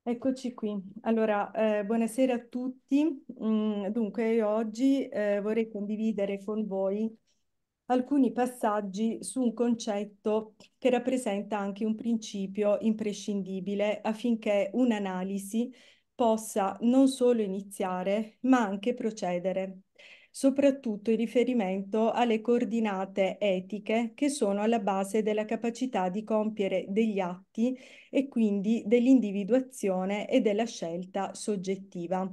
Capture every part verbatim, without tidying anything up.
Eccoci qui. Allora, eh, buonasera a tutti. Mm, dunque, io oggi eh, vorrei condividere con voi alcuni passaggi su un concetto che rappresenta anche un principio imprescindibile affinché un'analisi possa non solo iniziare, ma anche procedere, soprattutto in riferimento alle coordinate etiche che sono alla base della capacità di compiere degli atti e quindi dell'individuazione e della scelta soggettiva.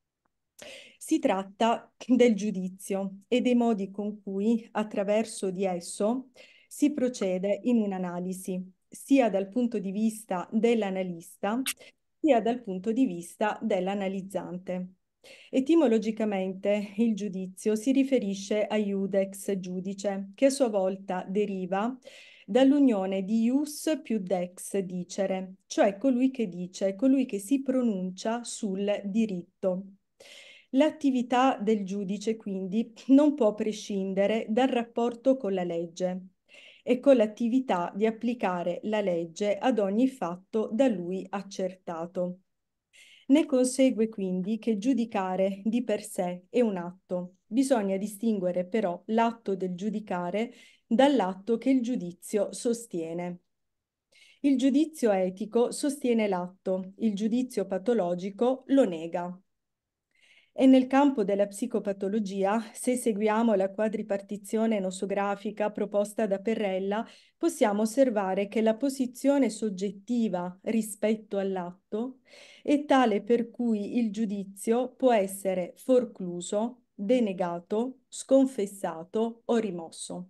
Si tratta del giudizio e dei modi con cui, attraverso di esso, si procede in un'analisi, sia dal punto di vista dell'analista, sia dal punto di vista dell'analizzante. Etimologicamente il giudizio si riferisce a iudex, giudice, che a sua volta deriva dall'unione di ius più dex, dicere, cioè colui che dice, colui che si pronuncia sul diritto. L'attività del giudice quindi non può prescindere dal rapporto con la legge e con l'attività di applicare la legge ad ogni fatto da lui accertato. Ne consegue quindi che giudicare di per sé è un atto. Bisogna distinguere però l'atto del giudicare dall'atto che il giudizio sostiene. Il giudizio etico sostiene l'atto, il giudizio patologico lo nega. E nel campo della psicopatologia, se seguiamo la quadripartizione nosografica proposta da Perrella, possiamo osservare che la posizione soggettiva rispetto all'atto è tale per cui il giudizio può essere forcluso, denegato, sconfessato o rimosso.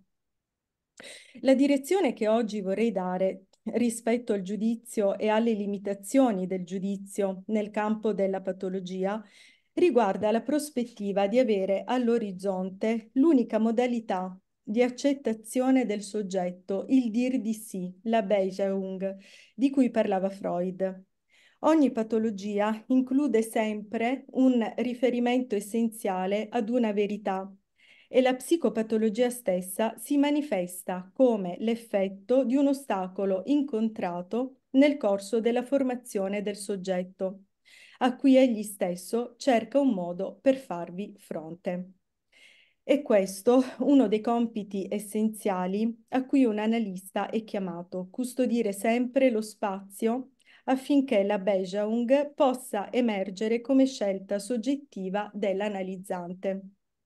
La direzione che oggi vorrei dare rispetto al giudizio e alle limitazioni del giudizio nel campo della patologia riguarda la prospettiva di avere all'orizzonte l'unica modalità di accettazione del soggetto, il dir di sì, la Bejung, di cui parlava Freud. Ogni patologia include sempre un riferimento essenziale ad una verità e la psicopatologia stessa si manifesta come l'effetto di un ostacolo incontrato nel corso della formazione del soggetto, a cui egli stesso cerca un modo per farvi fronte. È questo uno dei compiti essenziali a cui un analista è chiamato, custodire sempre lo spazio affinché la Bejung possa emergere come scelta soggettiva dell'analizzante.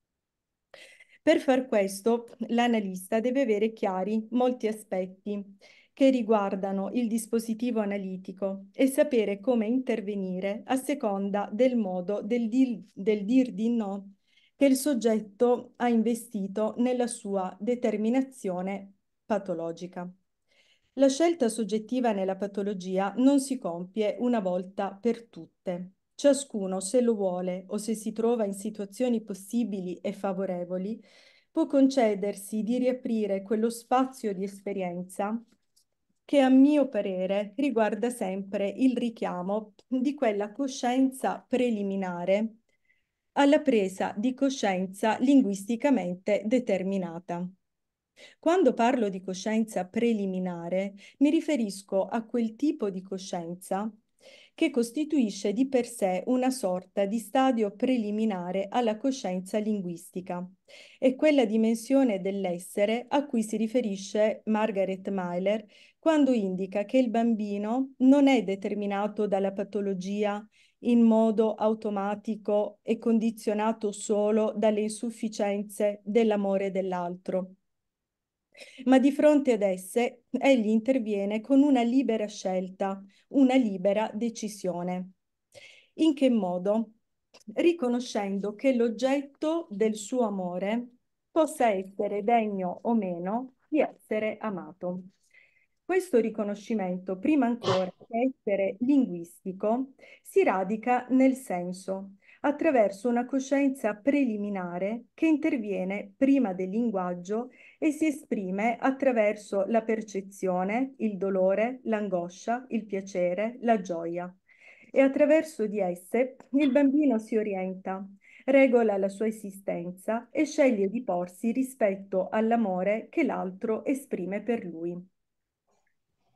Per far questo, l'analista deve avere chiari molti aspetti che riguardano il dispositivo analitico e sapere come intervenire a seconda del modo del, dir, del dir di no che il soggetto ha investito nella sua determinazione patologica. La scelta soggettiva nella patologia non si compie una volta per tutte. Ciascuno, se lo vuole o se si trova in situazioni possibili e favorevoli, può concedersi di riaprire quello spazio di esperienza che a mio parere riguarda sempre il richiamo di quella coscienza preliminare alla presa di coscienza linguisticamente determinata. Quando parlo di coscienza preliminare, mi riferisco a quel tipo di coscienza che costituisce di per sé una sorta di stadio preliminare alla coscienza linguistica. È quella dimensione dell'essere a cui si riferisce Margaret Meiler quando indica che il bambino non è determinato dalla patologia in modo automatico e condizionato solo dalle insufficienze dell'amore dell'altro, ma di fronte ad esse egli interviene con una libera scelta, una libera decisione. In che modo? Riconoscendo che l'oggetto del suo amore possa essere degno o meno di essere amato. Questo riconoscimento, prima ancora che essere linguistico, si radica nel senso, attraverso una coscienza preliminare che interviene prima del linguaggio e si esprime attraverso la percezione, il dolore, l'angoscia, il piacere, la gioia. E attraverso di esse il bambino si orienta, regola la sua esistenza e sceglie di porsi rispetto all'amore che l'altro esprime per lui.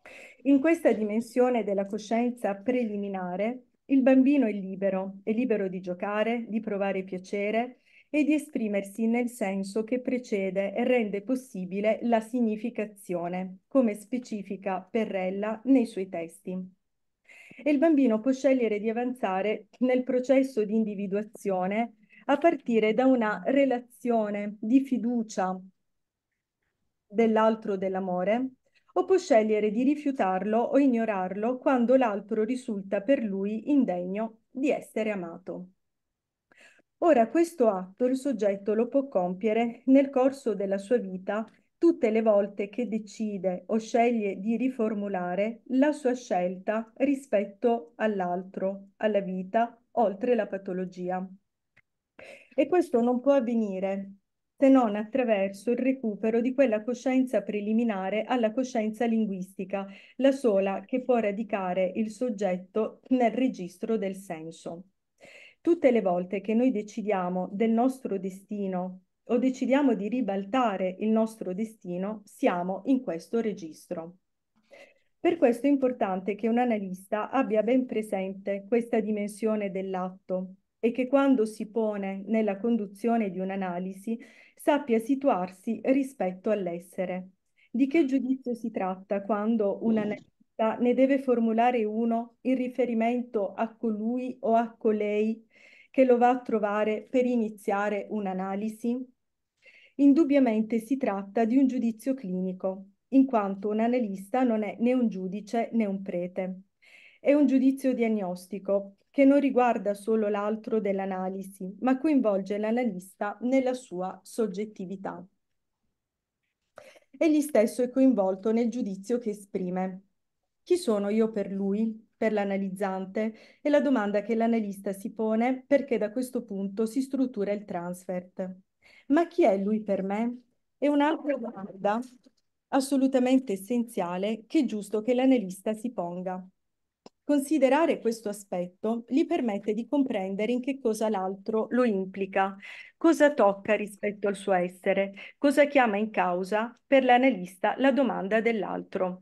In questa dimensione della coscienza preliminare, il bambino è libero, è libero di giocare, di provare piacere e di esprimersi nel senso che precede e rende possibile la significazione, come specifica Perrella nei suoi testi. E il bambino può scegliere di avanzare nel processo di individuazione a partire da una relazione di fiducia dell'altro dell'amore, o può scegliere di rifiutarlo o ignorarlo quando l'altro risulta per lui indegno di essere amato. Ora, questo atto il soggetto lo può compiere nel corso della sua vita tutte le volte che decide o sceglie di riformulare la sua scelta rispetto all'altro, alla vita, oltre la patologia. E questo non può avvenire se non attraverso il recupero di quella coscienza preliminare alla coscienza linguistica, la sola che può radicare il soggetto nel registro del senso. Tutte le volte che noi decidiamo del nostro destino o decidiamo di ribaltare il nostro destino, siamo in questo registro. Per questo è importante che un analista abbia ben presente questa dimensione dell'atto e che quando si pone nella conduzione di un'analisi sappia situarsi rispetto all'essere. Di che giudizio si tratta quando un analista ne deve formulare uno in riferimento a colui o a colei che lo va a trovare per iniziare un'analisi? Indubbiamente si tratta di un giudizio clinico, in quanto un analista non è né un giudice né un prete. È un giudizio diagnostico che non riguarda solo l'altro dell'analisi, ma coinvolge l'analista nella sua soggettività. Egli stesso è coinvolto nel giudizio che esprime. Chi sono io per lui, per l'analizzante? È la domanda che l'analista si pone perché da questo punto si struttura il transfert. Ma chi è lui per me? È un'altra domanda assolutamente essenziale che è giusto che l'analista si ponga. Considerare questo aspetto gli permette di comprendere in che cosa l'altro lo implica, cosa tocca rispetto al suo essere, cosa chiama in causa per l'analista la domanda dell'altro.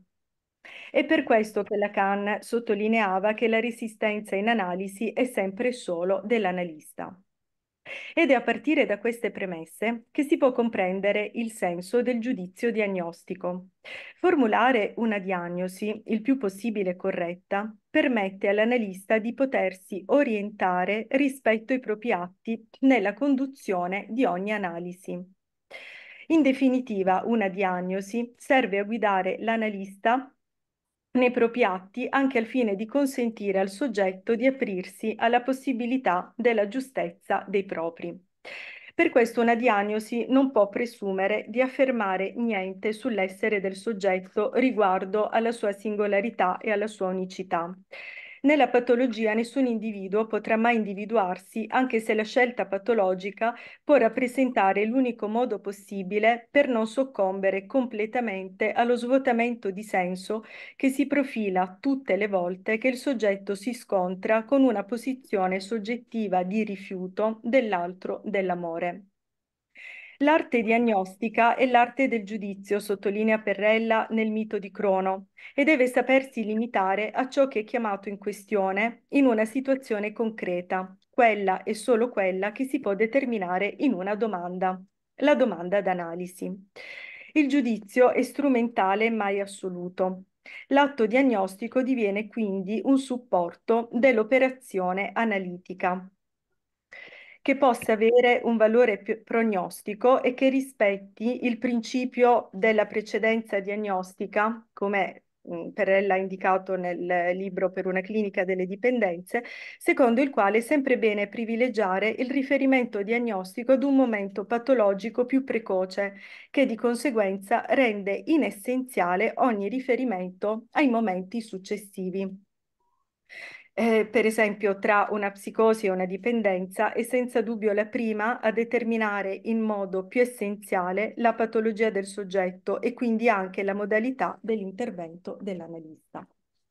È per questo che Lacan sottolineava che la resistenza in analisi è sempre solo dell'analista. Ed è a partire da queste premesse che si può comprendere il senso del giudizio diagnostico. Formulare una diagnosi il più possibile corretta permette all'analista di potersi orientare rispetto ai propri atti nella conduzione di ogni analisi. In definitiva, una diagnosi serve a guidare l'analista nei propri atti anche al fine di consentire al soggetto di aprirsi alla possibilità della giustezza dei propri. Per questo una diagnosi non può presumere di affermare niente sull'essere del soggetto riguardo alla sua singolarità e alla sua unicità. Nella patologia nessun individuo potrà mai individuarsi, anche se la scelta patologica può rappresentare l'unico modo possibile per non soccombere completamente allo svuotamento di senso che si profila tutte le volte che il soggetto si scontra con una posizione soggettiva di rifiuto dell'altro dell'amore. L'arte diagnostica è l'arte del giudizio, sottolinea Perrella nel mito di Crono, e deve sapersi limitare a ciò che è chiamato in questione in una situazione concreta, quella e solo quella che si può determinare in una domanda, la domanda d'analisi. Il giudizio è strumentale e mai assoluto. L'atto diagnostico diviene quindi un supporto dell'operazione analitica, che possa avere un valore più prognostico e che rispetti il principio della precedenza diagnostica, come mh, Perella ha indicato nel libro Per una clinica delle dipendenze, secondo il quale è sempre bene privilegiare il riferimento diagnostico ad un momento patologico più precoce, che di conseguenza rende inessenziale ogni riferimento ai momenti successivi. Eh, per esempio, tra una psicosi e una dipendenza è senza dubbio la prima a determinare in modo più essenziale la patologia del soggetto e quindi anche la modalità dell'intervento dell'analista.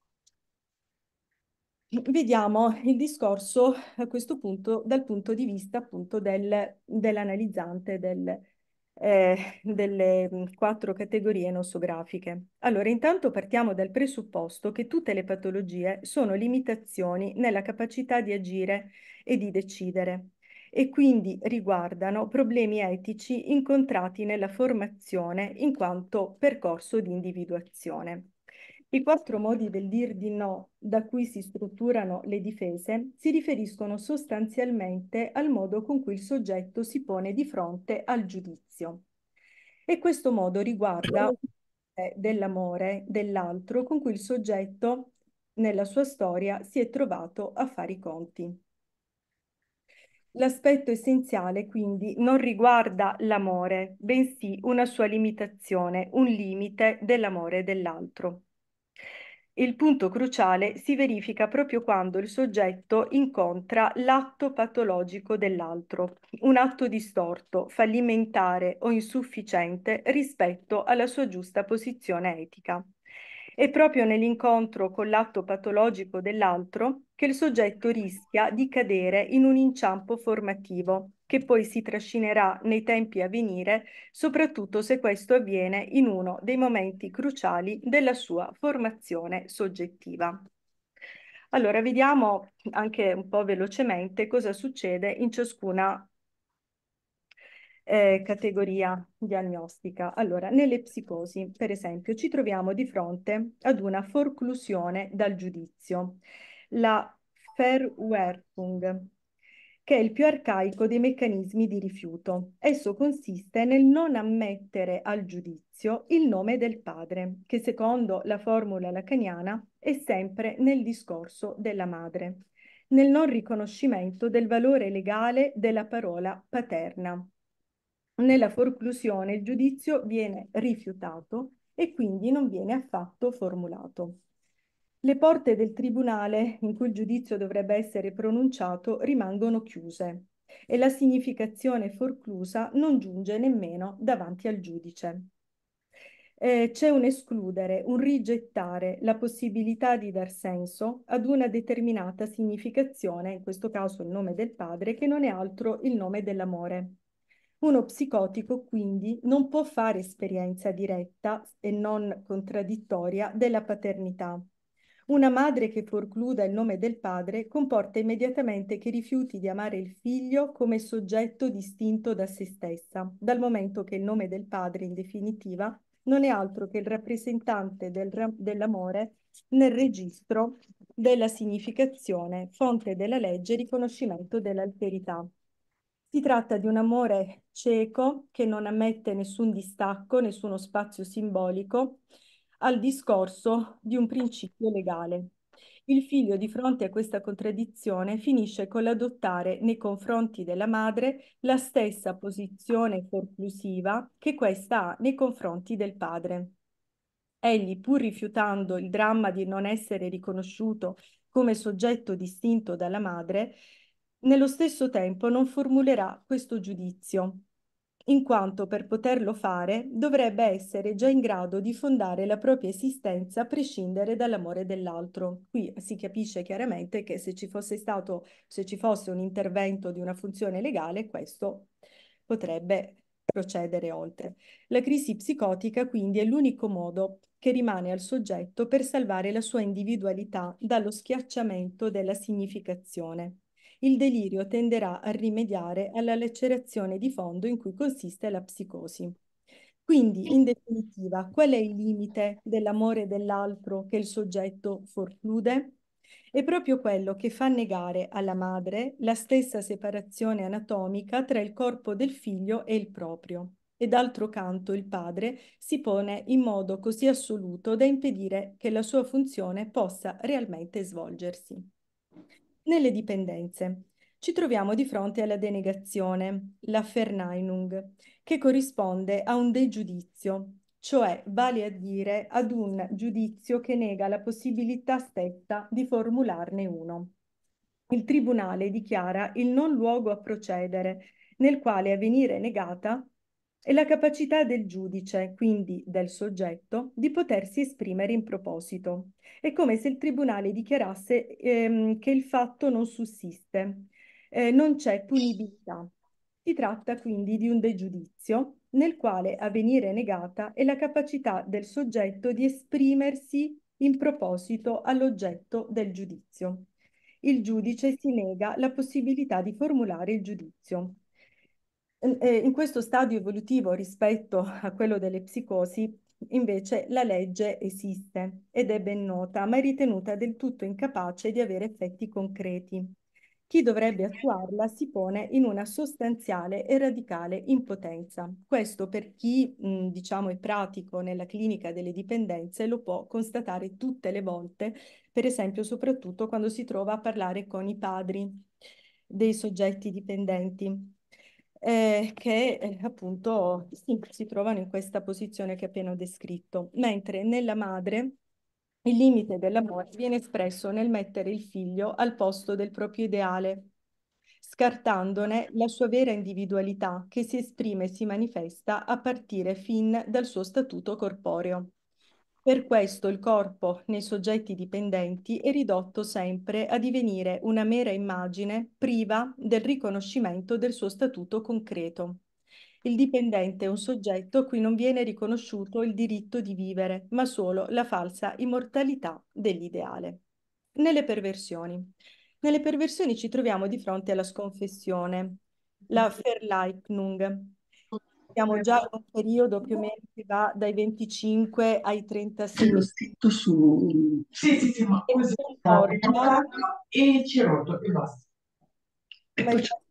Vediamo il discorso a questo punto dal punto di vista appunto del, dell'analizzante, del, eh, delle mh, quattro categorie nosografiche. Allora, intanto partiamo dal presupposto che tutte le patologie sono limitazioni nella capacità di agire e di decidere e quindi riguardano problemi etici incontrati nella formazione in quanto percorso di individuazione. I quattro modi del dir di no da cui si strutturano le difese si riferiscono sostanzialmente al modo con cui il soggetto si pone di fronte al giudizio. E questo modo riguarda eh, dell'amore dell'altro con cui il soggetto nella sua storia si è trovato a fare i conti. L'aspetto essenziale quindi non riguarda l'amore, bensì una sua limitazione, un limite dell'amore dell'altro. Il punto cruciale si verifica proprio quando il soggetto incontra l'atto patologico dell'altro, un atto distorto, fallimentare o insufficiente rispetto alla sua giusta posizione etica. È proprio nell'incontro con l'atto patologico dell'altro che il soggetto rischia di cadere in un inciampo formativo che poi si trascinerà nei tempi a venire, soprattutto se questo avviene in uno dei momenti cruciali della sua formazione soggettiva. Allora, vediamo anche un po' velocemente cosa succede in ciascuna eh, categoria diagnostica. Allora, nelle psicosi, per esempio, ci troviamo di fronte ad una forclusione dal giudizio, la Verwerfung, che è il più arcaico dei meccanismi di rifiuto. Esso consiste nel non ammettere al giudizio il nome del padre, che secondo la formula lacaniana è sempre nel discorso della madre, nel non riconoscimento del valore legale della parola paterna. Nella forclusione il giudizio viene rifiutato e quindi non viene affatto formulato. Le porte del tribunale in cui il giudizio dovrebbe essere pronunciato rimangono chiuse e la significazione forclusa non giunge nemmeno davanti al giudice. Eh, c'è un escludere, un rigettare la possibilità di dar senso ad una determinata significazione, in questo caso il nome del padre, che non è altro il nome dell'amore. Uno psicotico quindi non può fare esperienza diretta e non contraddittoria della paternità. Una madre che forcluda il nome del padre comporta immediatamente che rifiuti di amare il figlio come soggetto distinto da se stessa, dal momento che il nome del padre, in definitiva, non è altro che il rappresentante del ra- dell'amore nel registro della significazione, fonte della legge e riconoscimento dell'alterità. Si tratta di un amore cieco che non ammette nessun distacco, nessuno spazio simbolico al discorso di un principio legale. Il figlio, di fronte a questa contraddizione, finisce con l'adottare nei confronti della madre la stessa posizione forclusiva che questa ha nei confronti del padre. Egli, pur rifiutando il dramma di non essere riconosciuto come soggetto distinto dalla madre, nello stesso tempo non formulerà questo giudizio, in quanto per poterlo fare dovrebbe essere già in grado di fondare la propria esistenza a prescindere dall'amore dell'altro. Qui si capisce chiaramente che se ci fosse stato, se ci fosse un intervento di una funzione legale, questo potrebbe procedere oltre. La crisi psicotica quindi è l'unico modo che rimane al soggetto per salvare la sua individualità dallo schiacciamento della significazione. Il delirio tenderà a rimediare alla lacerazione di fondo in cui consiste la psicosi. Quindi, in definitiva, qual è il limite dell'amore dell'altro che il soggetto forclude? È proprio quello che fa negare alla madre la stessa separazione anatomica tra il corpo del figlio e il proprio. E d'altro canto il padre si pone in modo così assoluto da impedire che la sua funzione possa realmente svolgersi. Nelle dipendenze ci troviamo di fronte alla denegazione, la Verneinung, che corrisponde a un degiudizio, cioè vale a dire ad un giudizio che nega la possibilità stessa di formularne uno. Il tribunale dichiara il non luogo a procedere, nel quale a venire negata è la capacità del giudice, quindi del soggetto, di potersi esprimere in proposito. È come se il tribunale dichiarasse ehm, che il fatto non sussiste, eh, non c'è punibilità. Si tratta quindi di un degiudizio nel quale a venire negata è la capacità del soggetto di esprimersi in proposito all'oggetto del giudizio. Il giudice si nega la possibilità di formulare il giudizio. Eh, In questo stadio evolutivo rispetto a quello delle psicosi, invece, la legge esiste ed è ben nota, ma è ritenuta del tutto incapace di avere effetti concreti. Chi dovrebbe attuarla si pone in una sostanziale e radicale impotenza. Questo per chi, mh, diciamo, è pratico nella clinica delle dipendenze lo può constatare tutte le volte, per esempio soprattutto quando si trova a parlare con i padri dei soggetti dipendenti, eh, che eh, appunto sì, si trovano in questa posizione che ho appena descritto, mentre nella madre il limite dell'amore viene espresso nel mettere il figlio al posto del proprio ideale, scartandone la sua vera individualità che si esprime e si manifesta a partire fin dal suo statuto corporeo. Per questo il corpo nei soggetti dipendenti è ridotto sempre a divenire una mera immagine priva del riconoscimento del suo statuto concreto. Il dipendente è un soggetto a cui non viene riconosciuto il diritto di vivere, ma solo la falsa immortalità dell'ideale. Nelle perversioni. Nelle perversioni ci troviamo di fronte alla sconfessione, la Verleumdung. Siamo già in un periodo più o meno che va dai venticinque ai Ce l'ho trentasei scritto su... Sì, sì, sì, ma e così ho comporta, riportato e ci rotto e basta. E ma poi il c'è...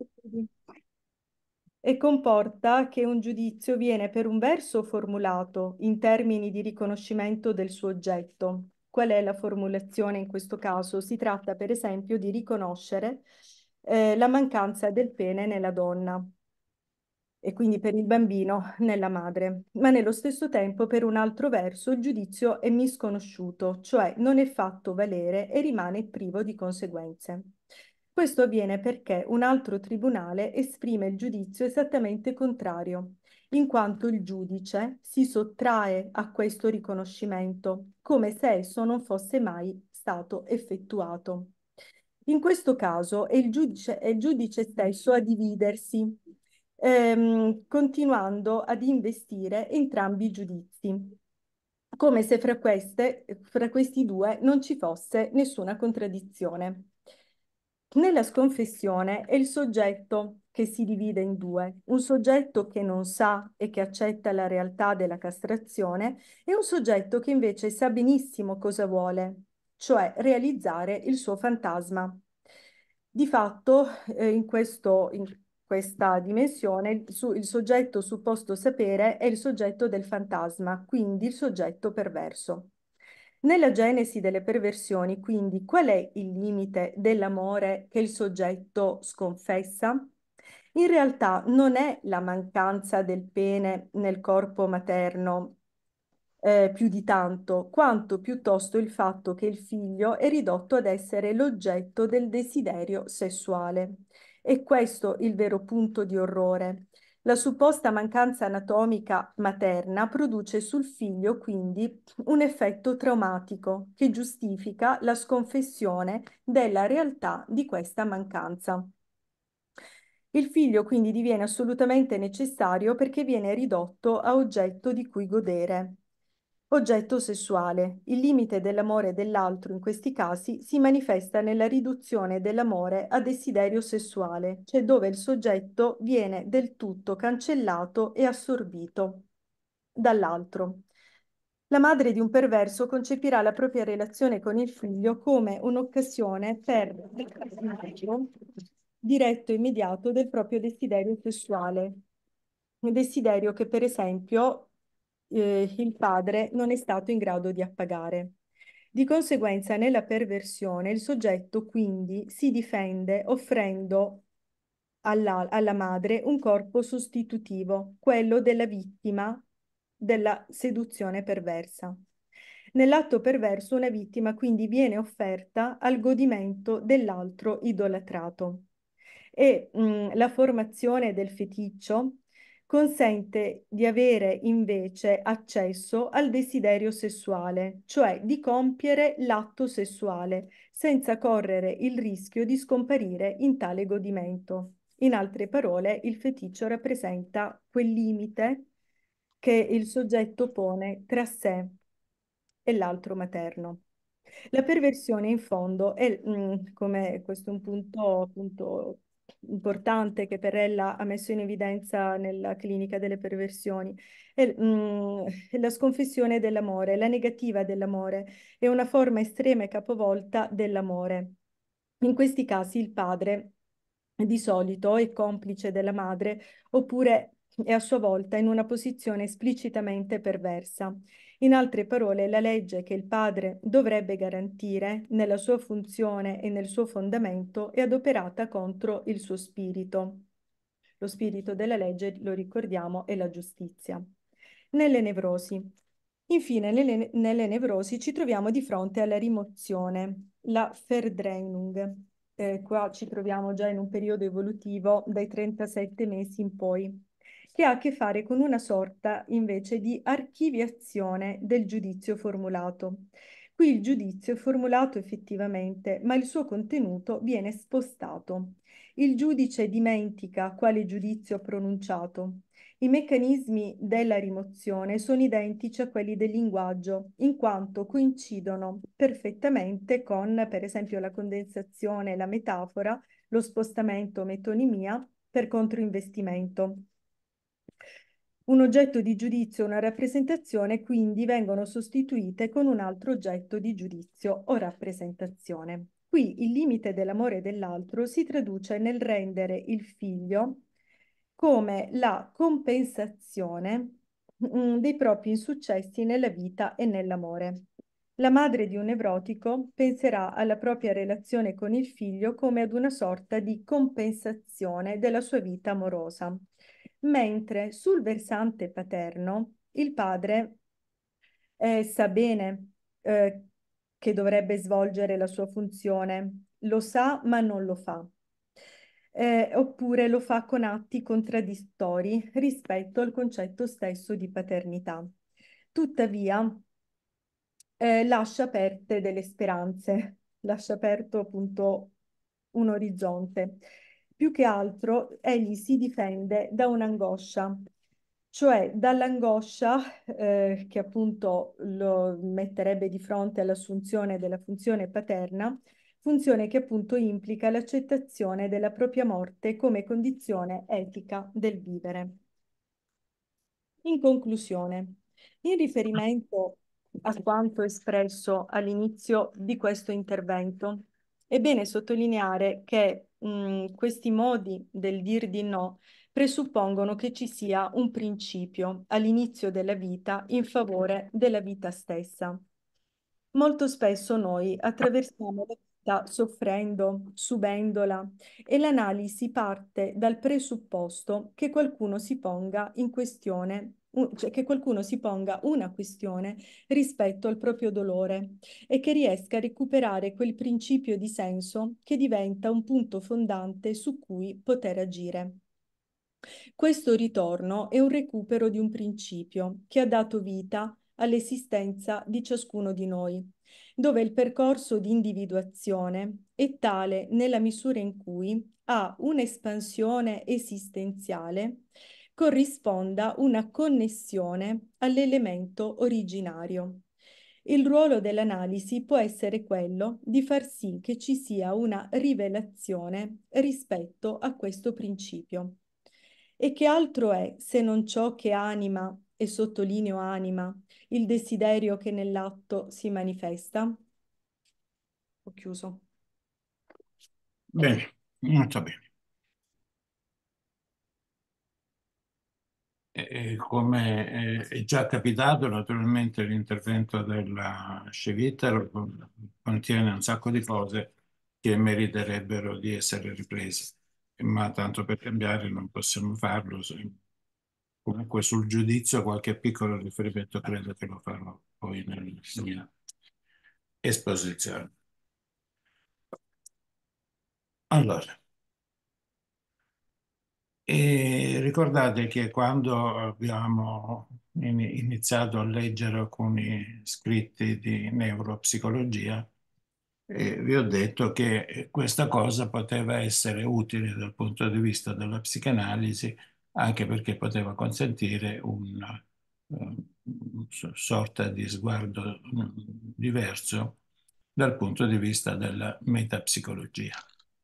e comporta che un giudizio viene per un verso formulato in termini di riconoscimento del suo oggetto. Qual è la formulazione in questo caso? Si tratta per esempio di riconoscere eh, la mancanza del pene nella donna e quindi per il bambino nella madre, ma nello stesso tempo per un altro verso il giudizio è misconosciuto, cioè non è fatto valere e rimane privo di conseguenze. Questo avviene perché un altro tribunale esprime il giudizio esattamente contrario, in quanto il giudice si sottrae a questo riconoscimento, come se esso non fosse mai stato effettuato. In questo caso è il giudice, è il giudice stesso a dividersi, ehm, continuando ad investire entrambi i giudizi, come se fra queste, fra questi due non ci fosse nessuna contraddizione. Nella sconfessione è il soggetto che si divide in due, un soggetto che non sa e che accetta la realtà della castrazione e un soggetto che invece sa benissimo cosa vuole, cioè realizzare il suo fantasma. Di fatto, eh, in questo, in questa dimensione, il, su- il soggetto supposto sapere è il soggetto del fantasma, quindi il soggetto perverso. Nella genesi delle perversioni, quindi, qual è il limite dell'amore che il soggetto sconfessa? In realtà non è la mancanza del pene nel corpo materno eh, più di tanto, quanto piuttosto il fatto che il figlio è ridotto ad essere l'oggetto del desiderio sessuale. E questo il vero punto di orrore. La supposta mancanza anatomica materna produce sul figlio quindi un effetto traumatico che giustifica la sconfessione della realtà di questa mancanza. Il figlio quindi diviene assolutamente necessario perché viene ridotto a oggetto di cui godere. Oggetto sessuale. Il limite dell'amore dell'altro in questi casi si manifesta nella riduzione dell'amore a desiderio sessuale, cioè dove il soggetto viene del tutto cancellato e assorbito dall'altro. La madre di un perverso concepirà la propria relazione con il figlio come un'occasione per il diretto e immediato del proprio desiderio sessuale. Un desiderio che, per esempio, eh, il padre non è stato in grado di appagare. Di conseguenza, nella perversione, il soggetto quindi si difende offrendo alla, alla madre un corpo sostitutivo, quello della vittima della seduzione perversa. Nell'atto perverso una vittima quindi viene offerta al godimento dell'altro idolatrato e mh, la formazione del feticcio consente di avere invece accesso al desiderio sessuale, cioè di compiere l'atto sessuale senza correre il rischio di scomparire in tale godimento. In altre parole, il feticcio rappresenta quel limite che il soggetto pone tra sé e l'altro materno. La perversione, in fondo, è, mm, come questo è un punto, punto importante che Perella ha messo in evidenza nella clinica delle perversioni, è, mm, è la sconfissione dell'amore, la negativa dell'amore, è una forma estrema e capovolta dell'amore. In questi casi il padre di solito è complice della madre oppure è a sua volta in una posizione esplicitamente perversa. In altre parole, la legge che il padre dovrebbe garantire nella sua funzione e nel suo fondamento è adoperata contro il suo spirito. Lo spirito della legge, lo ricordiamo, è la giustizia. Nelle nevrosi. Infine, nelle, nelle nevrosi ci troviamo di fronte alla rimozione, la Verdrängung. Eh, qua ci troviamo già in un periodo evolutivo dai trentasette mesi in poi, che ha a che fare con una sorta invece di archiviazione del giudizio formulato. Qui il giudizio è formulato effettivamente, ma il suo contenuto viene spostato. Il giudice dimentica quale giudizio ha pronunciato. I meccanismi della rimozione sono identici a quelli del linguaggio, in quanto coincidono perfettamente con, per esempio, la condensazione, la metafora, lo spostamento, metonimia, per controinvestimento. Un oggetto di giudizio e una rappresentazione quindi vengono sostituite con un altro oggetto di giudizio o rappresentazione. Qui il limite dell'amore dell'altro si traduce nel rendere il figlio come la compensazione mm, dei propri insuccessi nella vita e nell'amore. La madre di un nevrotico penserà alla propria relazione con il figlio come ad una sorta di compensazione della sua vita amorosa, mentre sul versante paterno il padre eh, sa bene eh, che dovrebbe svolgere la sua funzione, lo sa ma non lo fa. Eh, oppure lo fa con atti contraddittori rispetto al concetto stesso di paternità. Tuttavia, eh, lascia aperte delle speranze, lascia aperto appunto un orizzonte. Più che altro egli si difende da un'angoscia, cioè dall'angoscia eh, che appunto lo metterebbe di fronte all'assunzione della funzione paterna, funzione che appunto implica l'accettazione della propria morte come condizione etica del vivere. In conclusione, in riferimento a quanto espresso all'inizio di questo intervento, è bene sottolineare che mh, questi modi del dir di no presuppongono che ci sia un principio all'inizio della vita in favore della vita stessa. Molto spesso noi attraversiamo la vita soffrendo, subendola, e l'analisi parte dal presupposto che qualcuno si ponga in questione, u- cioè che qualcuno si ponga una questione rispetto al proprio dolore e che riesca a recuperare quel principio di senso che diventa un punto fondante su cui poter agire. Questo ritorno è un recupero di un principio che ha dato vita all'esistenza di ciascuno di noi, dove il percorso di individuazione è tale nella misura in cui a un'espansione esistenziale corrisponda una connessione all'elemento originario. Il ruolo dell'analisi può essere quello di far sì che ci sia una rivelazione rispetto a questo principio. E che altro è se non ciò che anima, e sottolineo anima, il desiderio che nell'atto si manifesta? Ho chiuso. Bene, molto bene. E come è è già capitato, naturalmente l'intervento della Scevittero contiene un sacco di cose che meriterebbero di essere riprese, ma tanto per cambiare non possiamo farlo. se- Comunque sul giudizio qualche piccolo riferimento credo che lo farò poi nella mia esposizione. Allora, e ricordate che quando abbiamo in- iniziato a leggere alcuni scritti di neuropsicologia, E vi ho detto che questa cosa poteva essere utile dal punto di vista della psicanalisi, anche perché poteva consentire una eh, sorta di sguardo mm, diverso dal punto di vista della metapsicologia.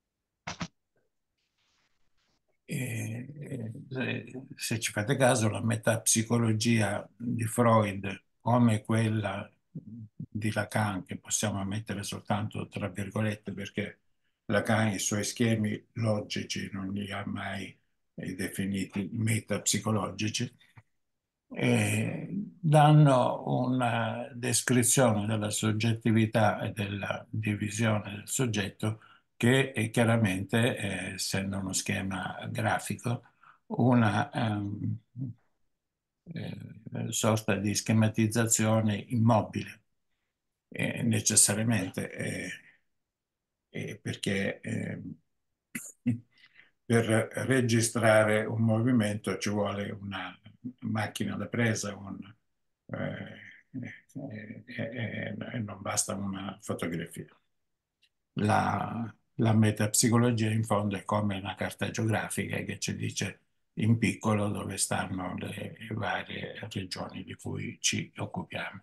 E, e, se ci fate caso, la metapsicologia di Freud, come quella di Lacan, che possiamo mettere soltanto tra virgolette perché Lacan i suoi schemi logici non li ha mai eh, definiti metapsicologici, eh, danno una descrizione della soggettività e della divisione del soggetto che è chiaramente, eh, essendo uno schema grafico, una ehm, eh, sorta di schematizzazione immobile, eh, necessariamente, eh, eh, perché eh, per registrare un movimento ci vuole una macchina da presa, un, eh, eh, eh, e non basta una fotografia. La, la metapsicologia in fondo è come una carta geografica che ci dice in piccolo dove stanno le varie regioni di cui ci occupiamo.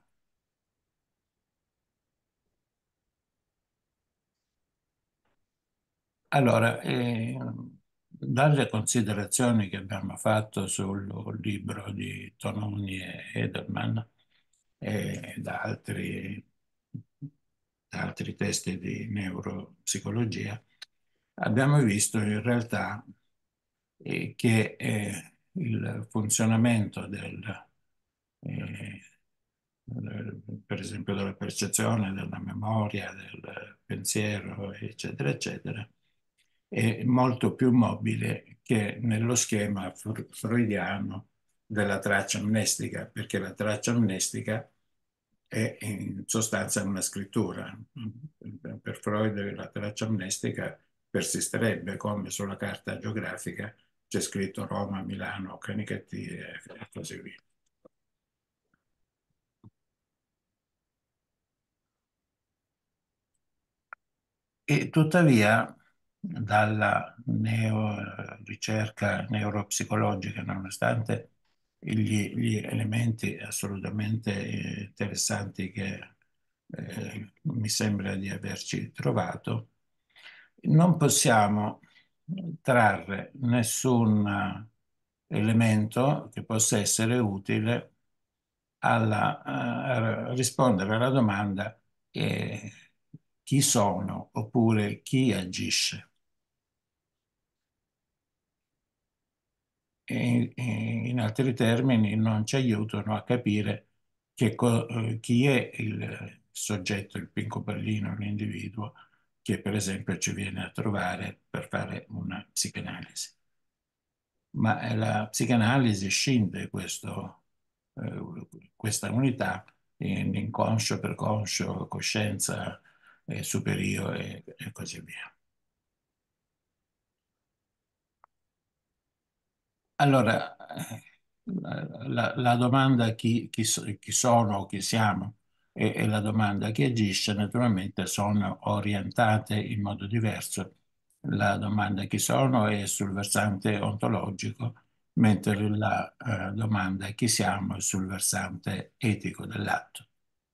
Allora, eh, dalle considerazioni che abbiamo fatto sul libro di Tononi e Edelman e da altri, da altri testi di neuropsicologia, abbiamo visto in realtà eh, che eh, il funzionamento del, eh, del- per esempio della percezione, della memoria, del pensiero, eccetera, eccetera, è molto più mobile che nello schema fr- freudiano della traccia amnestica, perché la traccia amnestica è in sostanza una scrittura. Per Freud la traccia amnestica persisterebbe come sulla carta geografica c'è scritto Roma, Milano, Canicattì e e così via. E tuttavia, dalla neo- ricerca neuropsicologica, nonostante gli, gli elementi assolutamente eh, interessanti che eh, mi sembra di averci trovato, non possiamo trarre nessun elemento che possa essere utile alla- a rispondere alla domanda eh, chi sono oppure chi agisce. E, e in altri termini non ci aiutano a capire che co- eh, chi è il soggetto, il pinco pallino, l'individuo che per esempio ci viene a trovare per fare una psicanalisi. Ma eh, la psicanalisi scinde questo, eh, questa unità in inconscio, perconscio, coscienza eh, superiore e così via. Allora, eh, la, la domanda chi, chi so- chi sono o chi siamo e, e la domanda chi agisce naturalmente sono orientate in modo diverso. La domanda chi sono è sul versante ontologico, mentre la eh, domanda chi siamo è sul versante etico dell'atto.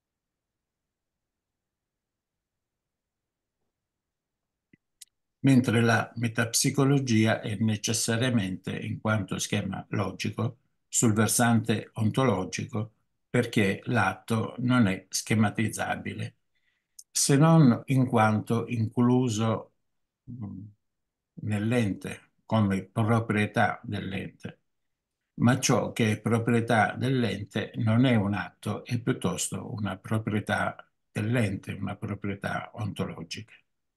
Mentre la metapsicologia è necessariamente, in quanto schema logico, sul versante ontologico, perché l'atto non è schematizzabile, se non in quanto incluso mh, nell'ente come proprietà dell'ente. Ma ciò che è proprietà dell'ente non è un atto, è piuttosto una proprietà dell'ente, una proprietà ontologica.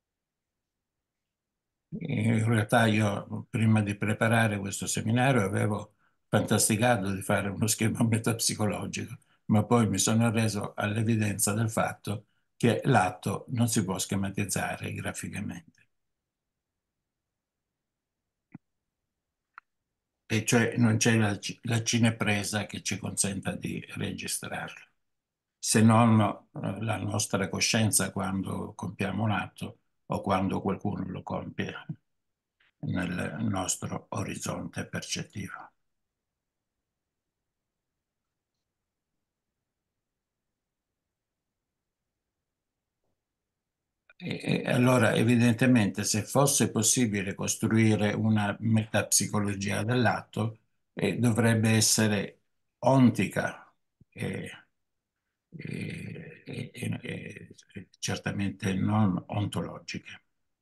In realtà io prima di preparare questo seminario avevo fantasticato di fare uno schema metapsicologico, ma poi mi sono reso all'evidenza del fatto che l'atto non si può schematizzare graficamente, e cioè non c'è la, ci- la cinepresa che ci consenta di registrarlo. se non eh, la nostra coscienza quando compiamo un atto o quando qualcuno lo compie nel nostro orizzonte percettivo. E, e allora, evidentemente, se fosse possibile costruire una metapsicologia dell'atto, eh, dovrebbe essere ontica e, e- e- e- e certamente non ontologica.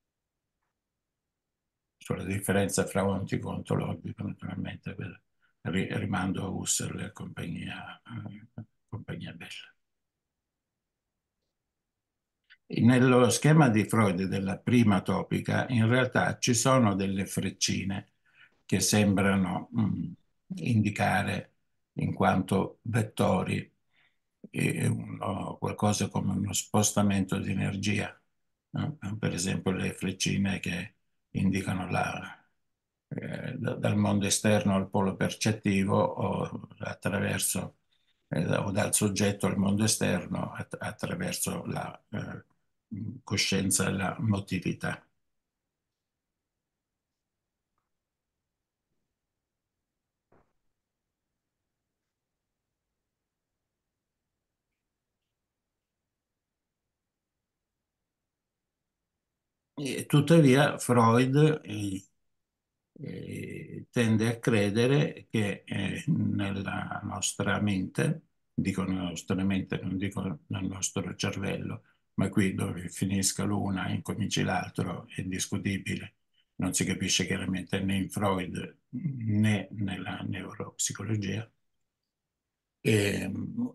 Sulla differenza fra ontico e ontologico, naturalmente, per- ri- rimando a Husserl e compagnia, eh, compagnia bella. Nello schema di Freud della prima topica, in realtà ci sono delle freccine che sembrano mh, indicare in quanto vettori eh, uno- qualcosa come uno spostamento di energia, no? Per esempio le freccine che indicano la, eh, da- dal mondo esterno al polo percettivo o attraverso eh, o dal soggetto al mondo esterno att- attraverso la eh, coscienza e la motilità. E tuttavia Freud eh, eh, tende a credere che eh, nella nostra mente, dico nella nostra mente, non dico nel nostro cervello, ma qui dove finisca l'una e incominci l'altro è discutibile. Non si capisce chiaramente né in Freud né nella neuropsicologia. E,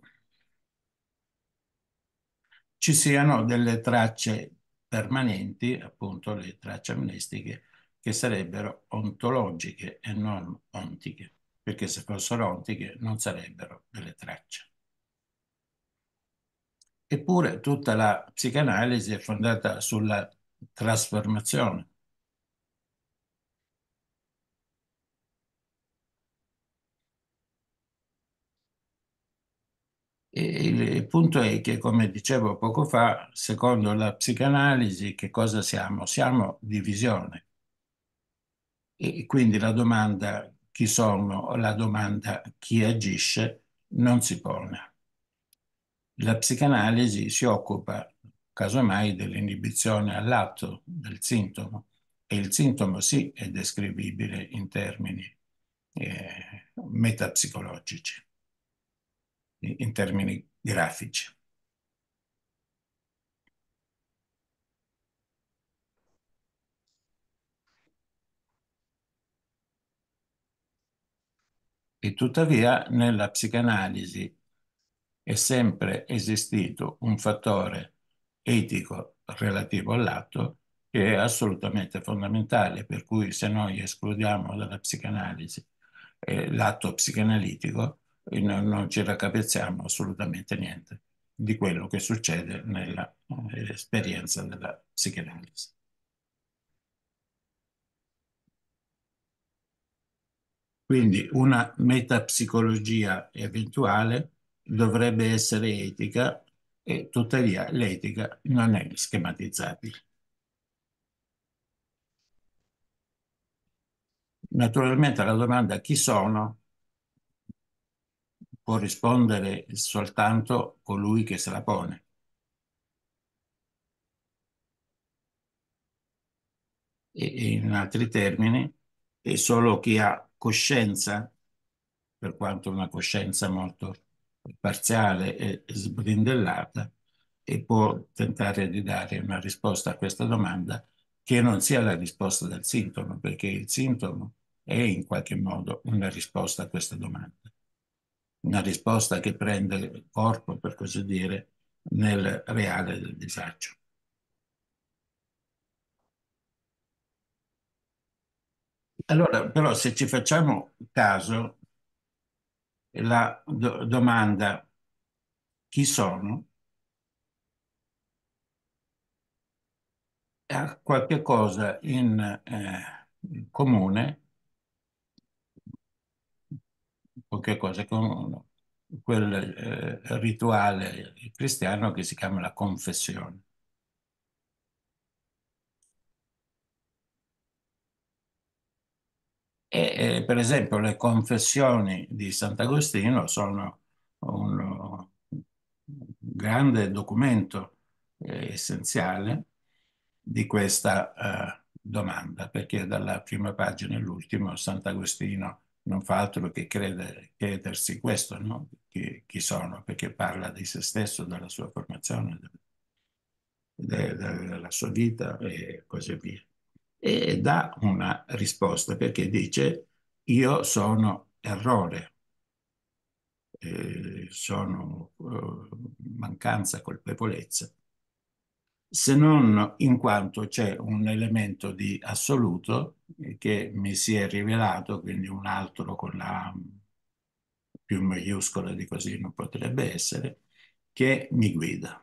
ci siano delle tracce permanenti, appunto le tracce amnestiche, che sarebbero ontologiche e non ontiche, perché se fossero ontiche non sarebbero delle tracce. Eppure tutta la psicanalisi è fondata sulla trasformazione. E il punto è che, come dicevo poco fa, secondo la psicanalisi, che cosa siamo? Siamo divisione. E quindi la domanda chi sono o la domanda chi agisce non si pone. La psicanalisi si occupa casomai dell'inibizione all'atto del sintomo e il sintomo sì è descrivibile in termini eh, metapsicologici, in termini grafici. E tuttavia nella psicanalisi è sempre esistito un fattore etico relativo all'atto che è assolutamente fondamentale, per cui se noi escludiamo dalla psicanalisi eh, l'atto psicanalitico, eh, non, non ci raccapezziamo assolutamente niente di quello che succede nell'esperienza della psicanalisi. Quindi una metapsicologia eventuale dovrebbe essere etica e tuttavia l'etica non è schematizzabile. Naturalmente alla domanda chi sono può rispondere soltanto colui che se la pone. E, e in altri termini, è solo chi ha coscienza, per quanto una coscienza molto parziale e sbrindellata, e può tentare di dare una risposta a questa domanda che non sia la risposta del sintomo, perché il sintomo è in qualche modo una risposta a questa domanda, una risposta che prende corpo, per così dire, nel reale del disagio. Allora, però, se ci facciamo caso, la do- domanda chi sono ha qualche cosa in eh, comune, qualche cosa comune quel eh, rituale cristiano che si chiama la confessione. E, eh, per esempio, le confessioni di Sant'Agostino sono un, un grande documento eh, essenziale di questa eh, domanda, perché dalla prima pagina all'ultimo Sant'Agostino non fa altro che crede- chiedersi questo, no? Chi, chi sono, perché parla di se stesso, della sua formazione, de- de- della sua vita e così via. E dà una risposta perché dice io sono errore, eh, sono eh, mancanza, colpevolezza, se non in quanto c'è un elemento di assoluto che mi si è rivelato, quindi un altro con la più maiuscola di così non potrebbe essere, che mi guida.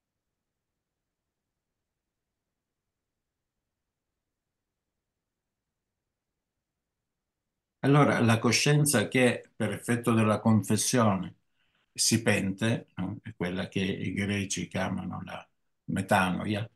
Allora, la coscienza che per effetto della confessione si pente, no? È quella che i greci chiamano la metanoia,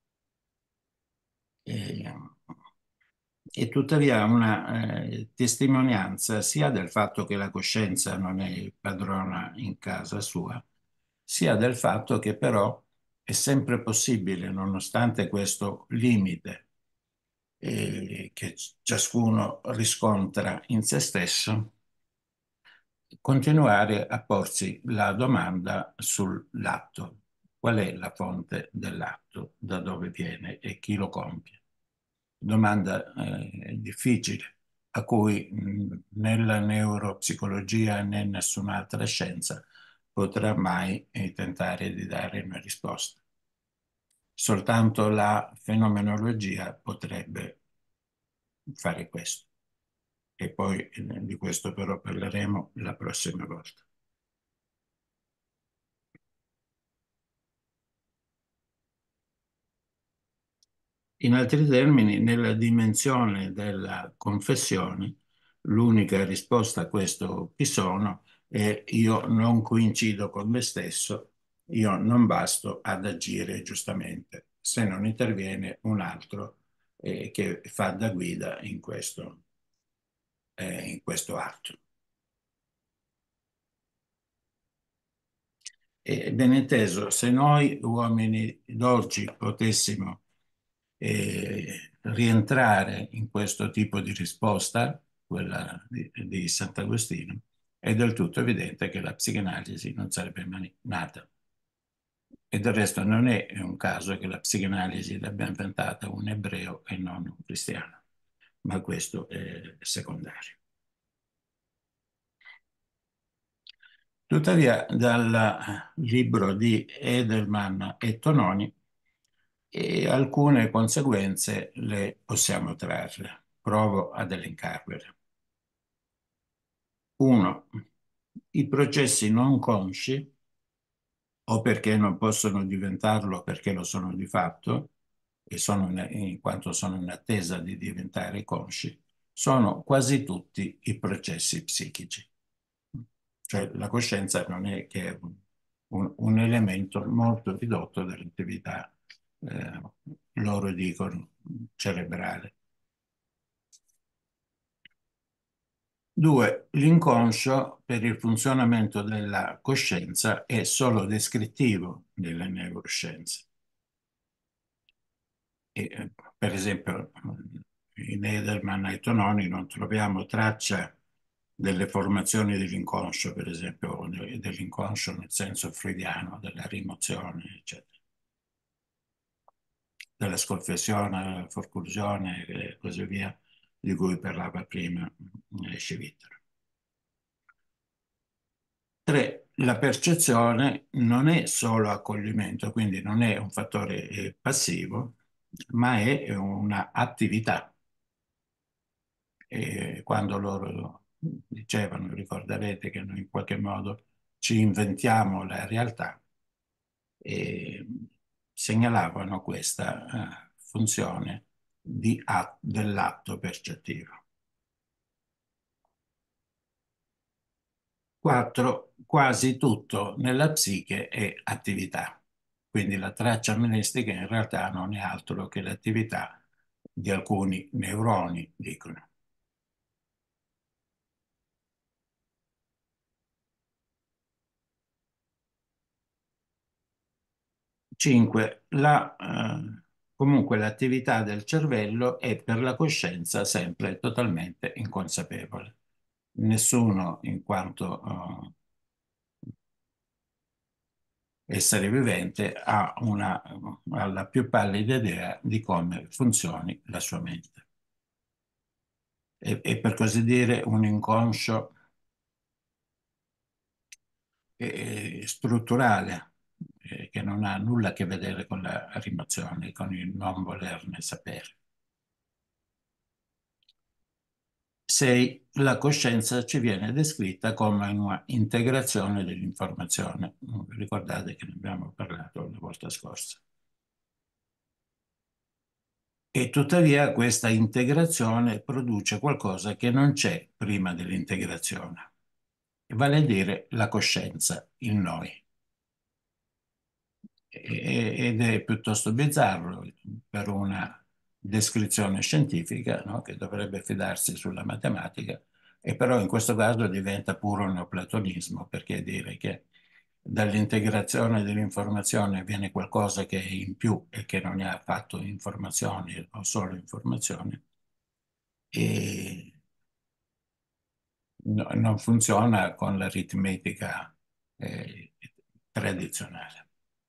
e, e tuttavia una eh, testimonianza sia del fatto che la coscienza non è padrona in casa sua, sia del fatto che però è sempre possibile, nonostante questo limite eh, che ciascuno riscontra in se stesso, continuare a porsi la domanda sull'atto. Qual è la fonte dell'atto? Da dove viene e chi lo compie? Domanda eh, difficile, a cui mh, nella neuropsicologia né nessun'altra scienza potrà mai eh, tentare di dare una risposta. Soltanto la fenomenologia potrebbe fare questo. E poi eh, di questo però parleremo la prossima volta. In altri termini, nella dimensione della confessione, l'unica risposta a questo chi sono è io non coincido con me stesso, io non basto ad agire giustamente, se non interviene un altro eh, che fa da guida in questo, eh, in questo atto. E ben inteso, se noi uomini d'oggi potessimo eh, rientrare in questo tipo di risposta, quella di, di Sant'Agostino, è del tutto evidente che la psicanalisi non sarebbe mai nata. E del resto non è un caso che la psicanalisi l'abbia inventata un ebreo e non un cristiano, ma questo è secondario. Tuttavia, dal libro di Edelman e Tononi, e alcune conseguenze le possiamo trarre. Provo ad elencarvele. Uno, i processi non consci, o perché non possono diventarlo perché lo sono di fatto, e sono in, in quanto sono in attesa di diventare consci, sono quasi tutti i processi psichici. Cioè la coscienza non è che un, un- un elemento molto ridotto dell'attività, eh, loro dicono, cerebrale. Due, l'inconscio per il funzionamento della coscienza è solo descrittivo nelle neuroscienze. E, eh, per esempio, in Edelman e Tononi non troviamo traccia delle formazioni dell'inconscio, per esempio, o de- dell'inconscio nel senso freudiano, della rimozione, eccetera, della sconfessione, della forclusione e così via, di cui parlava prima eh, Scivittero. Tre, la percezione non è solo accoglimento, quindi non è un fattore eh, passivo, ma è una attività. E quando loro dicevano, ricorderete che noi in qualche modo ci inventiamo la realtà, e segnalavano questa eh, funzione di at- dell'atto percettivo. Quattro, quasi tutto nella psiche è attività. Quindi la traccia amnestica in realtà non è altro che l'attività di alcuni neuroni, dicono. Cinque, la, eh, comunque l'attività del cervello è per la coscienza sempre totalmente inconsapevole. Nessuno, in quanto eh, essere vivente, ha una, ha la più pallida idea di come funzioni la sua mente. È, è per così dire un inconscio eh, strutturale, eh, che non ha nulla a che vedere con la rimozione, con il non volerne sapere. sei. La coscienza ci viene descritta come una integrazione dell'informazione. Ricordate che ne abbiamo parlato la volta scorsa. E tuttavia questa integrazione produce qualcosa che non c'è prima dell'integrazione, vale a dire la coscienza, il noi. Ed è piuttosto bizzarro per una descrizione scientifica, no? Che dovrebbe fidarsi sulla matematica, e però in questo caso diventa puro neoplatonismo, perché dire che dall'integrazione dell'informazione viene qualcosa che è in più e che non è affatto informazioni o solo informazioni, e no- non funziona con l'aritmetica eh, tradizionale.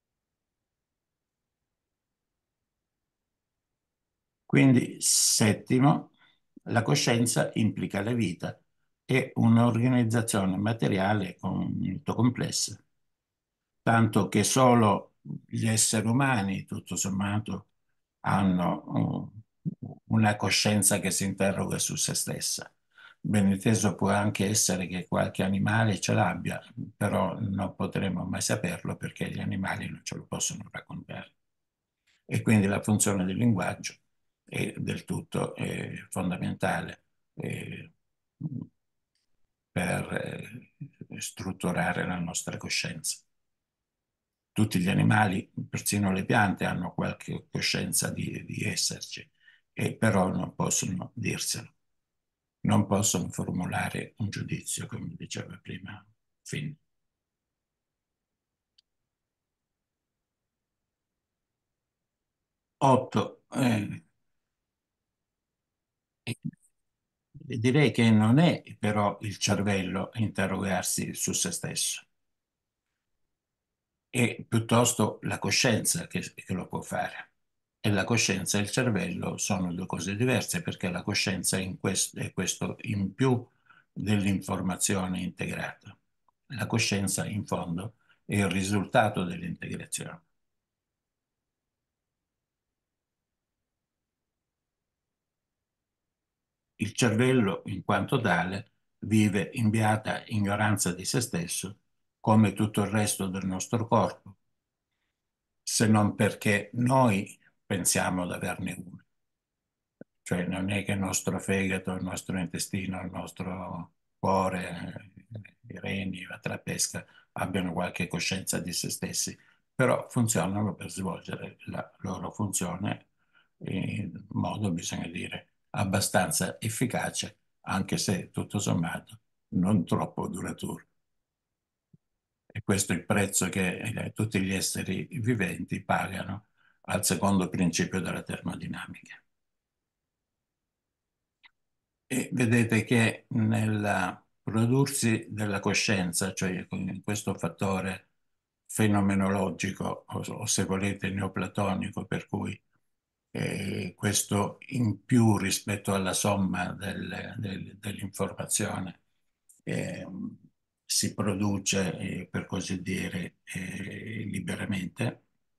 Quindi, settimo, la coscienza implica la vita e un'organizzazione materiale con- molto complessa, tanto che solo gli esseri umani, tutto sommato, hanno uh, una coscienza che si interroga su se stessa. Ben inteso, può anche essere che qualche animale ce l'abbia, però non potremo mai saperlo perché gli animali non ce lo possono raccontare. E quindi la funzione del linguaggio è del tutto eh, fondamentale eh, per eh, strutturare la nostra coscienza. Tutti gli animali, persino le piante, hanno qualche coscienza di, di esserci, e però non possono dirselo, non possono formulare un giudizio, come diceva prima Finn. Otto. Eh, direi che non è però il cervello a interrogarsi su se stesso, è piuttosto la coscienza che, che lo può fare. E la coscienza e il cervello sono due cose diverse, perché la coscienza è, in questo, è questo in più dell'informazione integrata. La coscienza, in fondo, è il risultato dell'integrazione. Il cervello, in quanto tale, vive in beata ignoranza di se stesso, come tutto il resto del nostro corpo, se non perché noi pensiamo di averne uno. Cioè non è che il nostro fegato, il nostro intestino, il nostro cuore, eh, i reni, la trapesca abbiano qualche coscienza di se stessi, però funzionano per svolgere la loro funzione in modo, bisogna dire, abbastanza efficace, anche se tutto sommato non troppo duraturo. E questo è il prezzo che eh, tutti gli esseri viventi pagano al secondo principio della termodinamica. E vedete che nel prodursi della coscienza, cioè con questo fattore fenomenologico, o, o se volete neoplatonico, per cui eh, questo in più rispetto alla somma del- del- dell'informazione eh, si produce, eh, per così dire, eh, liberamente.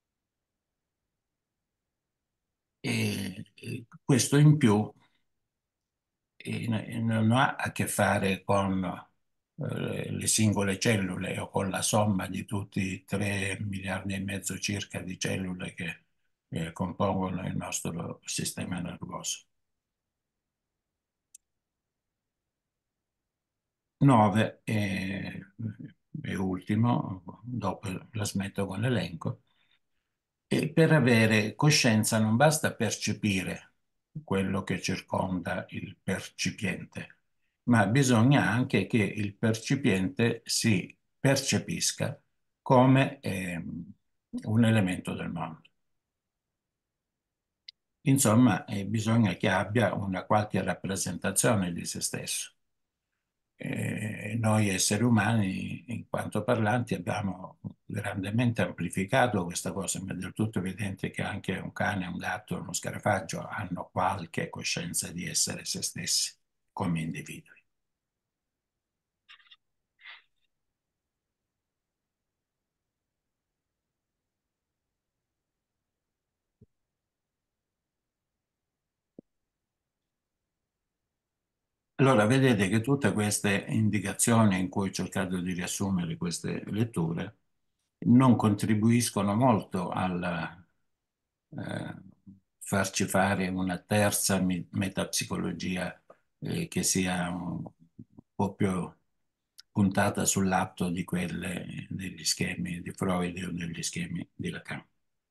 E, e questo in più e e non ha a che fare con eh, le singole cellule o con la somma di tutti i tre miliardi e mezzo circa di cellule che eh, compongono il nostro sistema nervoso. nove e, e ultimo, dopo la smetto con l'elenco. E per avere coscienza non basta percepire quello che circonda il percipiente, ma bisogna anche che il percipiente si percepisca come ehm, un elemento del mondo. Insomma, eh, bisogna che abbia una qualche rappresentazione di se stesso. Eh, noi esseri umani, in quanto parlanti, abbiamo grandemente amplificato questa cosa, ma è del tutto evidente che anche un cane, un gatto, uno scarafaggio hanno qualche coscienza di essere se stessi come individui. Allora, vedete che tutte queste indicazioni in cui ho cercato di riassumere queste letture non contribuiscono molto al eh, farci fare una terza mi- metapsicologia eh, che sia un, un po' più puntata sull'atto di quelle degli schemi di Freud o degli schemi di Lacan.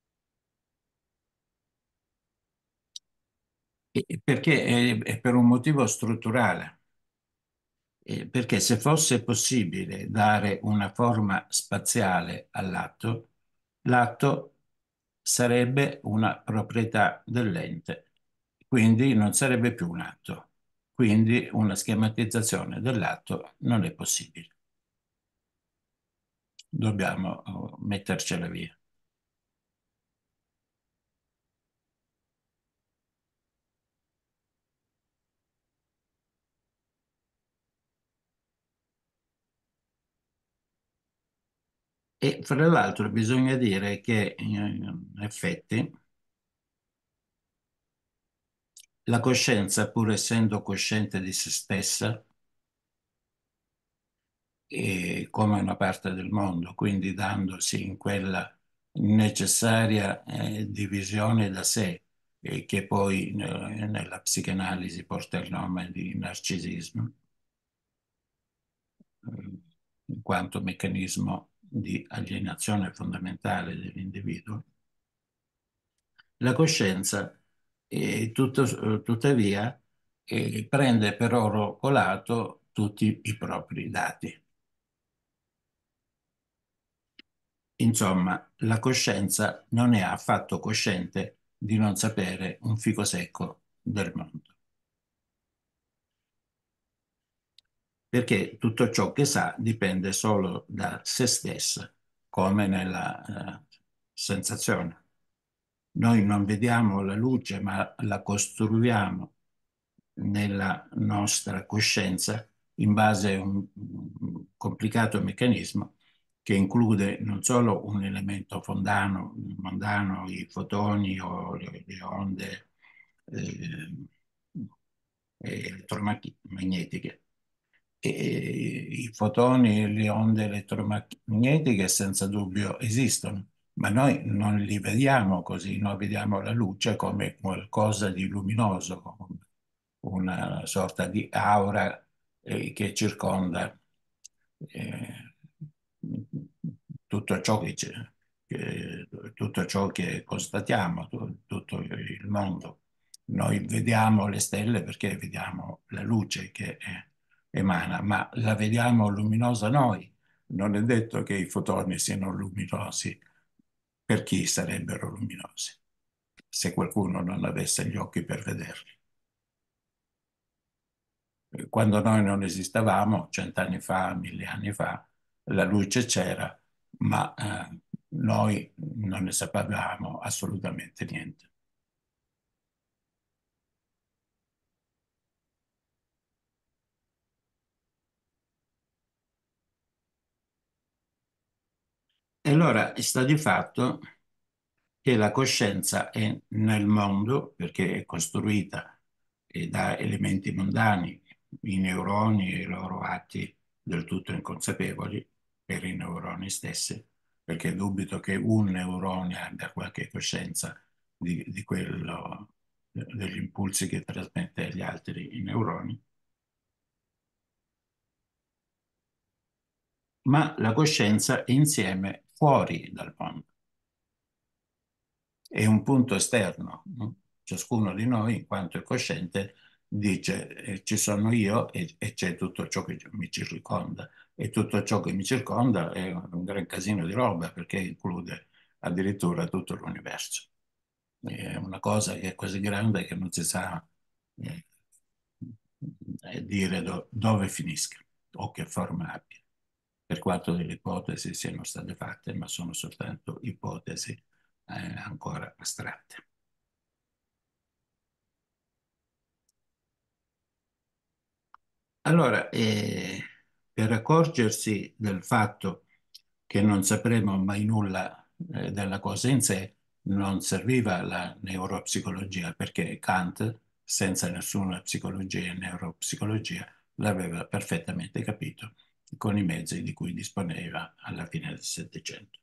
E- perché è, è per un motivo strutturale. Eh, perché se fosse possibile dare una forma spaziale all'atto, l'atto sarebbe una proprietà dell'ente, quindi non sarebbe più un atto. Quindi una schematizzazione dell'atto non è possibile. Dobbiamo oh, mettercela via. E fra l'altro bisogna dire che in effetti la coscienza, pur essendo cosciente di se stessa, e come una parte del mondo, quindi dandosi in quella necessaria eh, divisione da sé, eh, che poi eh, nella psicanalisi porta il nome di narcisismo, eh, in quanto meccanismo di alienazione fondamentale dell'individuo. La coscienza, eh, tutto- tuttavia, eh, prende per oro colato tutti i propri dati. Insomma, la coscienza non è affatto cosciente di non sapere un fico secco del mondo, perché tutto ciò che sa dipende solo da se stessa, come nella eh, sensazione. Noi non vediamo la luce, ma la costruiamo nella nostra coscienza in base a un, un complicato meccanismo che include non solo un elemento fondano, mondano, i fotoni o le, le onde eh, elettromagnetiche. E i fotoni e le onde elettromagnetiche senza dubbio esistono, ma noi non li vediamo così, noi vediamo la luce come qualcosa di luminoso, come una sorta di aura eh, che circonda eh, tutto ciò che c'è, che- tutto ciò che constatiamo, tu- tutto il mondo. Noi vediamo le stelle perché vediamo la luce che eh, emana, ma la vediamo luminosa noi. Non è detto che i fotoni siano luminosi per chi sarebbero luminosi, se qualcuno non avesse gli occhi per vederli. Quando noi non esistevamo, cent'anni fa, mille anni fa, la luce c'era, ma eh, noi non ne sapevamo assolutamente niente. E allora sta di fatto che la coscienza è nel mondo perché è costruita eh, da elementi mondani, i neuroni e i loro atti del tutto inconsapevoli per i neuroni stessi, perché dubito che un neurone abbia qualche coscienza di, di quello, degli impulsi che trasmette agli altri i neuroni. ma la coscienza è insieme fuori dal mondo. È un punto esterno, no? Ciascuno di noi, in quanto è cosciente, dice eh, ci sono io e, e c'è tutto ciò che mi circonda. E tutto ciò che mi circonda è un gran casino di roba perché include addirittura tutto l'universo. È una cosa che è così grande che non si sa eh, eh, dire do- dove finisca o che forma abbia, per quanto delle ipotesi siano state fatte, ma sono soltanto ipotesi eh, ancora astratte. Allora, eh, per accorgersi del fatto che non sapremo mai nulla eh, della cosa in sé, non serviva la neuropsicologia, perché Kant, senza nessuna psicologia e neuropsicologia, l'aveva perfettamente capito con i mezzi di cui disponeva alla fine del Settecento.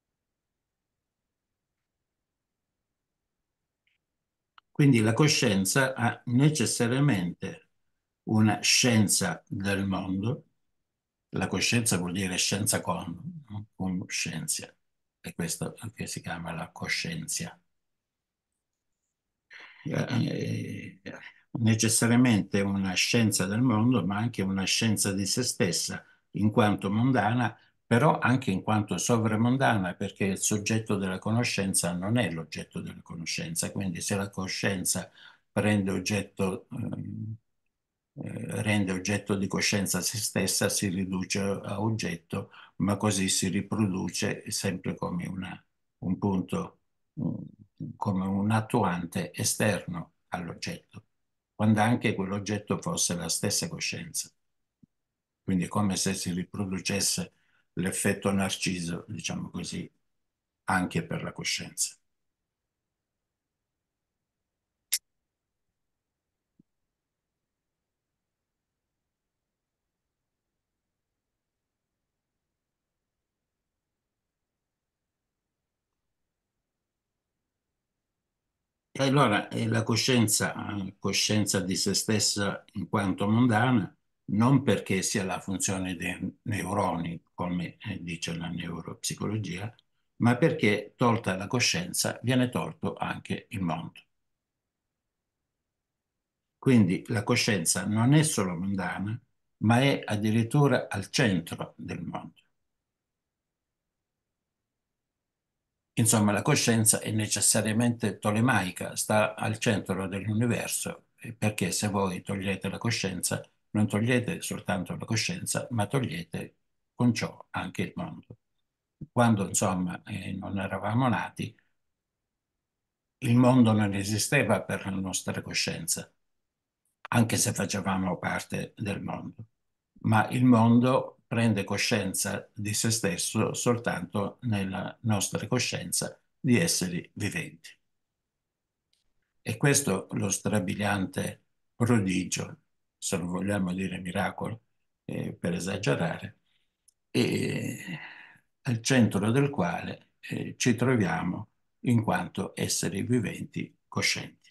Quindi la coscienza ha necessariamente una scienza del mondo. La coscienza vuol dire scienza con, no? Con scienza, e questo che si chiama la coscienza. Eh, eh, necessariamente una scienza del mondo, ma anche una scienza di se stessa, in quanto mondana, però anche in quanto sovramondana, perché il soggetto della conoscenza non è l'oggetto della conoscenza. Quindi se la coscienza prende oggetto, ehm, eh, rende oggetto di coscienza se stessa, si riduce a oggetto, ma così si riproduce sempre come una, un punto, mm, come un attuante esterno all'oggetto, quando anche quell'oggetto fosse la stessa coscienza. Quindi è come se si riproducesse l'effetto Narciso, diciamo così, anche per la coscienza. E allora eh, la coscienza, ha coscienza di se stessa in quanto mondana, non perché sia la funzione dei neuroni, come eh, dice la neuropsicologia, ma perché tolta la coscienza viene tolto anche il mondo. Quindi la coscienza non è solo mondana, ma è addirittura al centro del mondo. Insomma, la coscienza è necessariamente tolemaica, sta al centro dell'universo, eh, perché se voi togliete la coscienza, non togliete soltanto la coscienza, ma togliete con ciò anche il mondo. Quando, insomma, eh, non eravamo nati, il mondo non esisteva per la nostra coscienza, anche se facevamo parte del mondo. Ma il mondo prende coscienza di se stesso soltanto nella nostra coscienza di esseri viventi. E questo lo strabiliante prodigio, se lo vogliamo dire miracolo, eh, per esagerare, e al centro del quale eh, ci troviamo in quanto esseri viventi coscienti.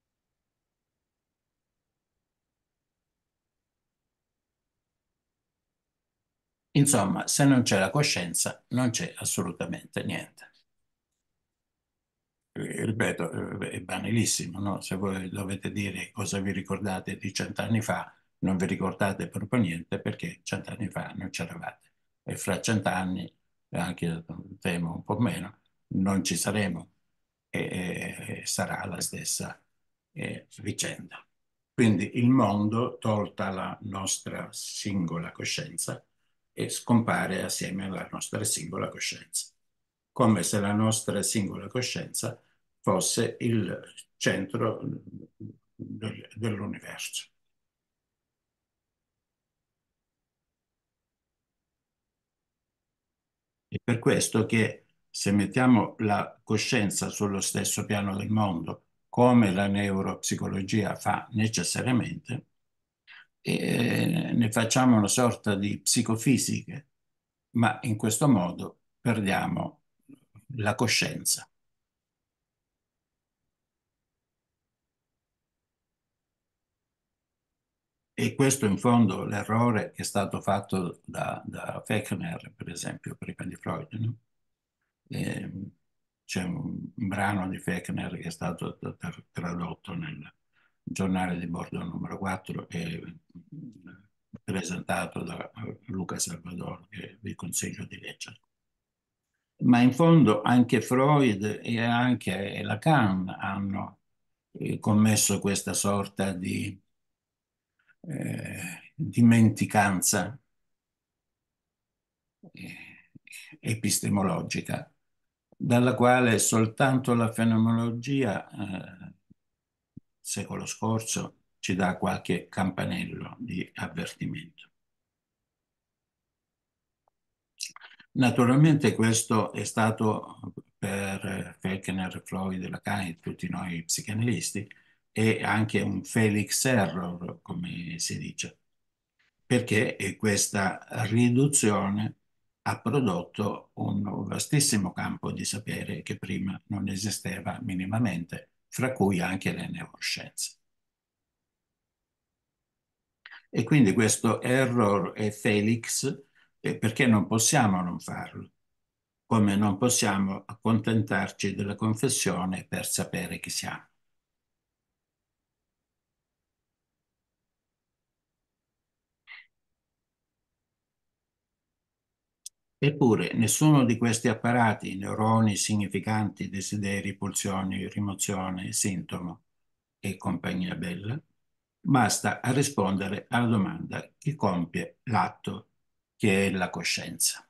Insomma, se non c'è la coscienza, non c'è assolutamente niente. Eh, ripeto, eh, è banalissimo, no? Se voi dovete dire cosa vi ricordate di cent'anni fa, non vi ricordate proprio niente perché cent'anni fa non c'eravate. E fra cent'anni, e anche temo un po' meno, non ci saremo e, e sarà la stessa eh, vicenda. Quindi il mondo, tolta la nostra singola coscienza, e scompare assieme alla nostra singola coscienza, come se la nostra singola coscienza fosse il centro del- dell'universo. È per questo che se mettiamo la coscienza sullo stesso piano del mondo, come la neuropsicologia fa necessariamente, eh, ne facciamo una sorta di psicofisiche, ma in questo modo perdiamo la coscienza. E questo in fondo l'errore che è stato fatto da, da Fechner, per esempio, prima di Freud, no? E c'è un, un brano di Fechner che è stato tra- tra- tradotto nel giornale di bordo numero quattro e mm, presentato da Luca Salvador, che vi consiglio di leggere. Ma in fondo anche Freud e anche Lacan hanno eh, commesso questa sorta di eh, dimenticanza eh, epistemologica, dalla quale soltanto la fenomenologia, eh, secolo scorso, ci dà qualche campanello di avvertimento. Naturalmente questo è stato per Fechner, Freud, Lacan e tutti noi psicanalisti, è anche un Felix error, come si dice, perché questa riduzione ha prodotto un vastissimo campo di sapere che prima non esisteva minimamente, fra cui anche le neuroscienze. E quindi questo error è Felix, eh, perché non possiamo non farlo, come non possiamo accontentarci della confessione per sapere chi siamo. Eppure nessuno di questi apparati, neuroni, significanti, desideri, pulsioni, rimozione, sintomo e compagnia bella, basta a rispondere alla domanda chi compie l'atto che è la coscienza.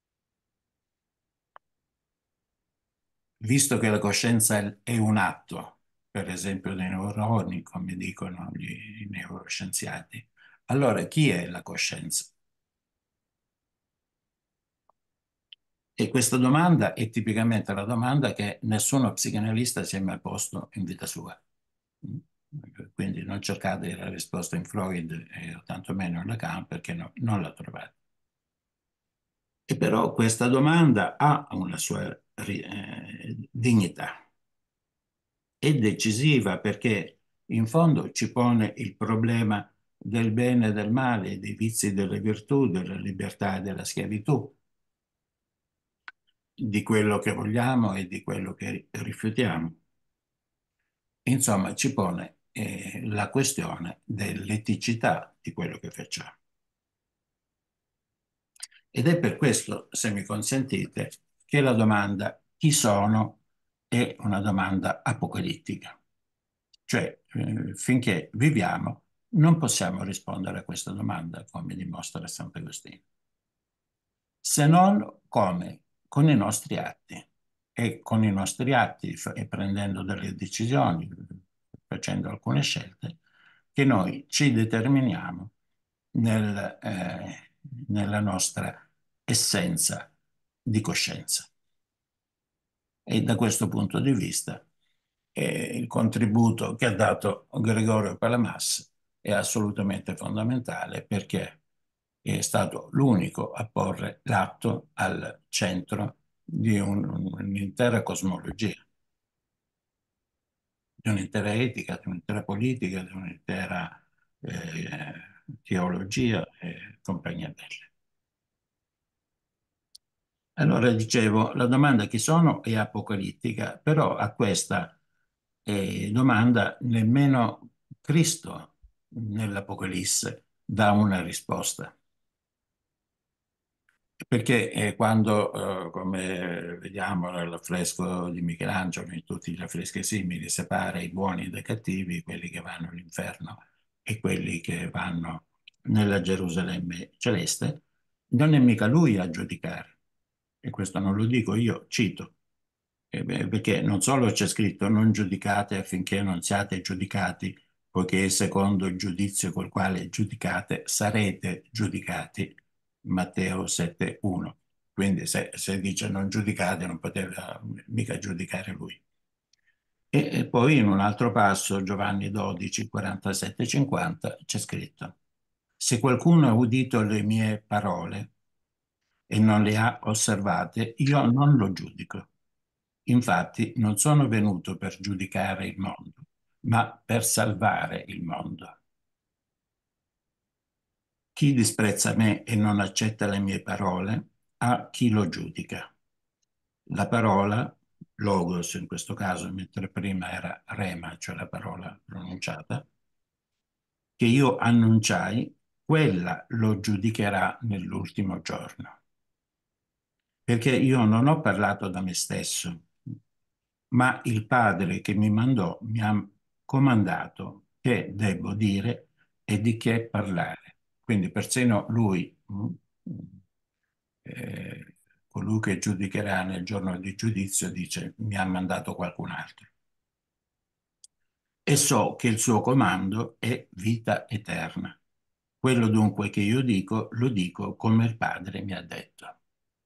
Visto che la coscienza è un atto, per esempio dei neuroni, come dicono gli, i neuroscienziati, allora chi è la coscienza? E questa domanda è tipicamente la domanda che nessuno psicanalista si è mai posto in vita sua. Quindi non cercate la risposta in Freud e tantomeno in Lacan perché no, non la trovate. E però questa domanda ha una sua eh, dignità. È decisiva perché in fondo ci pone il problema del bene e del male, dei vizi e delle virtù, della libertà e della schiavitù, di quello che vogliamo e di quello che rifiutiamo. Insomma, ci pone eh, la questione dell'eticità di quello che facciamo. Ed è per questo, se mi consentite, che la domanda chi sono è una domanda apocalittica. Cioè, eh, finché viviamo, non possiamo rispondere a questa domanda, come dimostra Sant'Agostino, se non come con i nostri atti. E con i nostri atti e prendendo delle decisioni, facendo alcune scelte, che noi ci determiniamo nel, eh, nella nostra essenza di coscienza. E da questo punto di vista eh, il contributo che ha dato Gregorio Palamas è assolutamente fondamentale perché è stato l'unico a porre l'atto al centro di un- un'intera cosmologia, di un'intera etica, di un'intera politica, di un'intera eh, teologia e compagnia bella. Allora dicevo, la domanda chi sono è apocalittica, però a questa eh, domanda nemmeno Cristo nell'Apocalisse dà una risposta. Perché eh, quando, eh, come vediamo nell'affresco di Michelangelo, in tutti gli affreschi simili, separa i buoni dai cattivi, quelli che vanno all'inferno e quelli che vanno nella Gerusalemme celeste, non è mica lui a giudicare. E questo non lo dico io, cito. Eh beh, perché non solo c'è scritto non giudicate affinché non siate giudicati, poiché secondo il giudizio col quale giudicate sarete giudicati. Matteo sette uno. Quindi se, se dice non giudicate non poteva mica giudicare lui. E, e poi in un altro passo, Giovanni dodici, quarantasette cinquanta, c'è scritto: se qualcuno ha udito le mie parole e non le ha osservate, io non lo giudico. Infatti non sono venuto per giudicare il mondo, ma per salvare il mondo. chi disprezza me e non accetta le mie parole, a chi lo giudica. La parola, logos in questo caso, mentre prima era rema, cioè la parola pronunciata, che io annunciai, quella lo giudicherà nell'ultimo giorno. Perché io non ho parlato da me stesso, ma il Padre che mi mandò mi ha comandato che devo dire e di che parlare. Quindi persino lui, mm, eh, colui che giudicherà nel giorno di giudizio, dice mi ha mandato qualcun altro. E so che il suo comando è vita eterna. Quello dunque che io dico, lo dico come il Padre mi ha detto.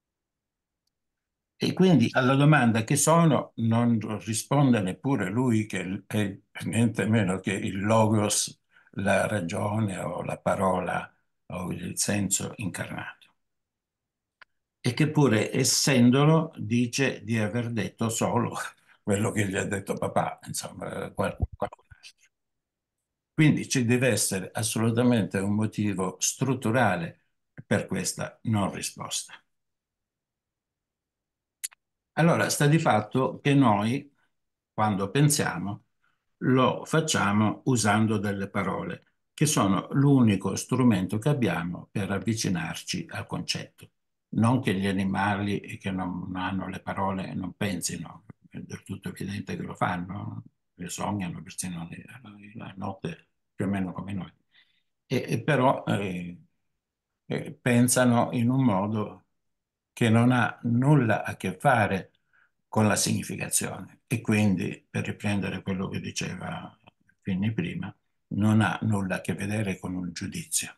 E quindi alla domanda che sono non risponde neppure lui che è niente meno che il logos, la ragione o la parola o il senso incarnato. E che pure essendolo dice di aver detto solo quello che gli ha detto papà, insomma, qualcun altro. Quindi ci deve essere assolutamente un motivo strutturale per questa non risposta. Allora, sta di fatto che noi, quando pensiamo, lo facciamo usando delle parole, che sono l'unico strumento che abbiamo per avvicinarci al concetto. Non che gli animali che non hanno le parole non pensino, è del tutto evidente che lo fanno, le sognano persino la notte più o meno come noi. E, e però eh, eh, pensano in un modo che non ha nulla a che fare con la significazione e quindi, per riprendere quello che diceva Finni prima, non ha nulla a che vedere con un giudizio.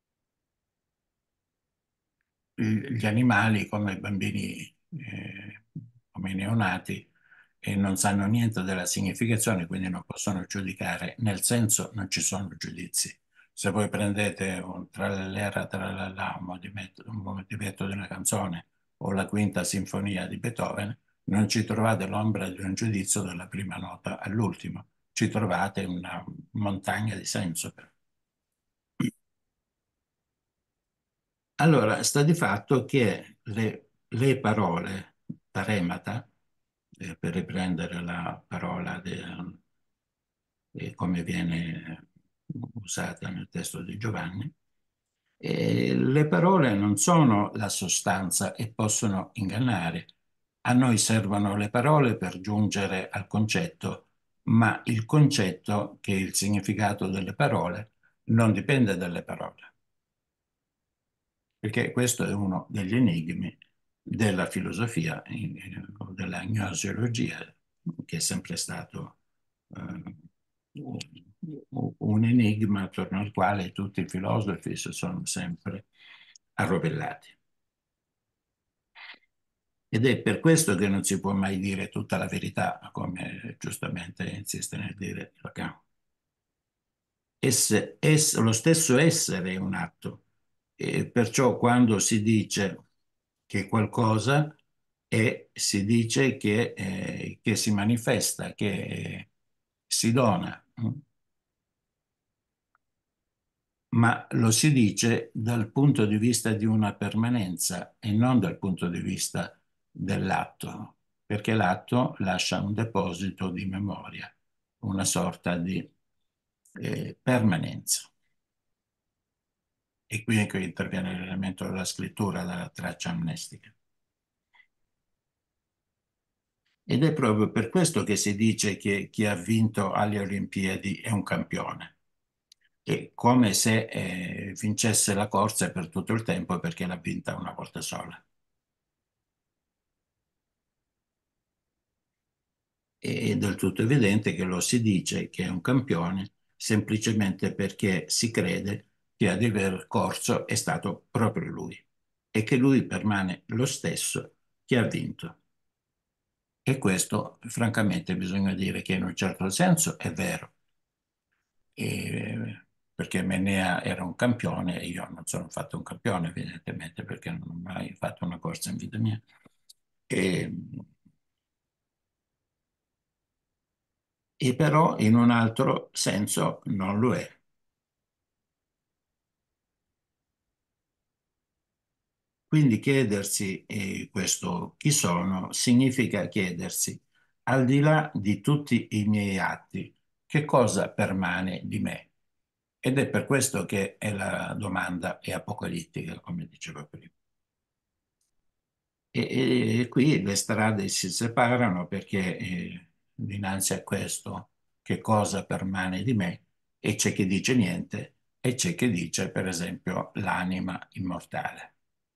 Gli animali, come i bambini, eh, come i neonati, e non sanno niente della significazione, quindi non possono giudicare. Nel senso non ci sono giudizi. Se voi prendete un trallera, trallala, un movimento, un movimento di una canzone o la quinta sinfonia di Beethoven, non ci trovate l'ombra di un giudizio dalla prima nota all'ultima, ci trovate una montagna di senso. Allora, sta di fatto che le, le parole paremata, eh, per riprendere la parola de- eh, come viene usata nel testo di Giovanni, e le parole non sono la sostanza e possono ingannare. A noi servono le parole per giungere al concetto, ma il concetto, che è il significato delle parole, non dipende dalle parole, perché questo è uno degli enigmi della filosofia eh, o della gnoseologia, che è sempre stato eh, un un enigma attorno al quale tutti i filosofi si sono sempre arrovellati. Ed è per questo che non si può mai dire tutta la verità, come giustamente insiste nel dire Lacan. Esse- ess- lo stesso essere è un atto, e perciò quando si dice che qualcosa è, si dice che, eh, che si manifesta, che si dona. Mm? Ma lo si dice dal punto di vista di una permanenza e non dal punto di vista dell'atto, perché l'atto lascia un deposito di memoria, una sorta di eh, permanenza. E qui è che interviene l'elemento della scrittura, della traccia amnestica. Ed è proprio per questo che si dice che chi ha vinto alle Olimpiadi è un campione. È come se eh, vincesse la corsa per tutto il tempo perché l'ha vinta una volta sola. È del tutto evidente che lo si dice che è un campione semplicemente perché si crede che ad aver corso è stato proprio lui e che lui permane lo stesso che ha vinto. E questo, francamente, bisogna dire che in un certo senso è vero, E- perché Menea era un campione e io non sono fatto un campione, evidentemente, perché non ho mai fatto una corsa in vita mia. E, e però in un altro senso non lo è. Quindi chiedersi eh, questo chi sono significa chiedersi, al di là di tutti i miei atti, che cosa permane di me? Ed è per questo che è la domanda è apocalittica, come dicevo prima. E, e qui le strade si separano perché eh, dinanzi a questo che cosa permane di me e c'è chi dice niente e c'è chi dice per esempio l'anima immortale.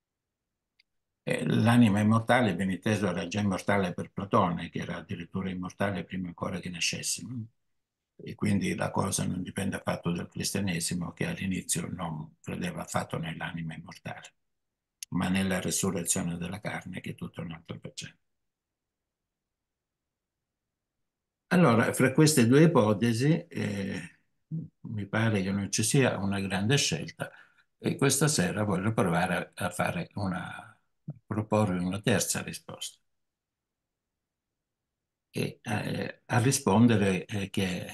E l'anima immortale, ben inteso, era già immortale per Platone, che era addirittura immortale prima ancora che nascessimo. E quindi la cosa non dipende affatto dal cristianesimo, che all'inizio non credeva affatto nell'anima immortale, ma nella resurrezione della carne, che è tutto un altro faccenda. Allora, fra queste due ipotesi, eh, mi pare che non ci sia una grande scelta e questa sera voglio provare a, a fare una, a proporre una terza risposta e eh, a rispondere eh, che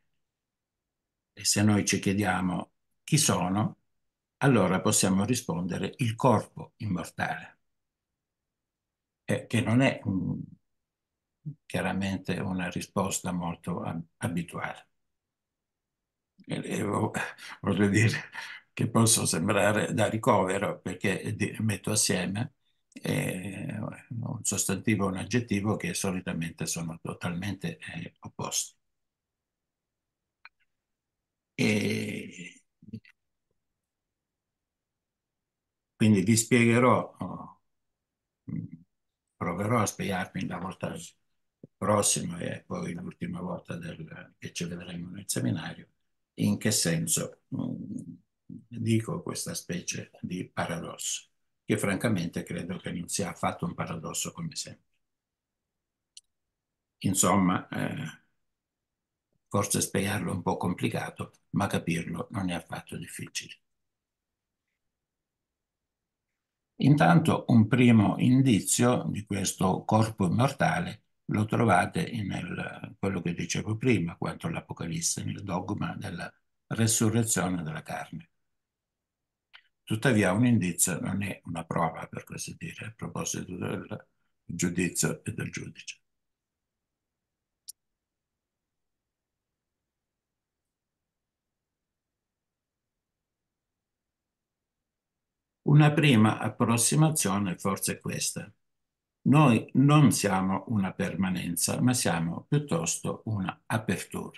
se noi ci chiediamo chi sono, allora possiamo rispondere il corpo immortale, eh, che non è mm, chiaramente una risposta molto ab- abituale. E- e vo- voglio dire che posso sembrare da ricovero perché di- metto assieme eh, un sostantivo e un aggettivo che solitamente sono totalmente eh, opposti. E quindi vi spiegherò, oh, mh, proverò a spiegarmi la volta prossima e poi l'ultima volta del- che ci vedremo nel seminario, in che senso mh, dico questa specie di paradosso, che francamente credo che non sia affatto un paradosso come sempre. Insomma, eh, forse spiegarlo è un po' complicato, ma capirlo non è affatto difficile. Intanto un primo indizio di questo corpo immortale lo trovate nel quello che dicevo prima, quanto all'Apocalisse, nel dogma della resurrezione della carne. Tuttavia un indizio non è una prova, per così dire, a proposito del giudizio e del giudice. Una prima approssimazione forse è questa. Noi non siamo una permanenza, ma siamo piuttosto una apertura.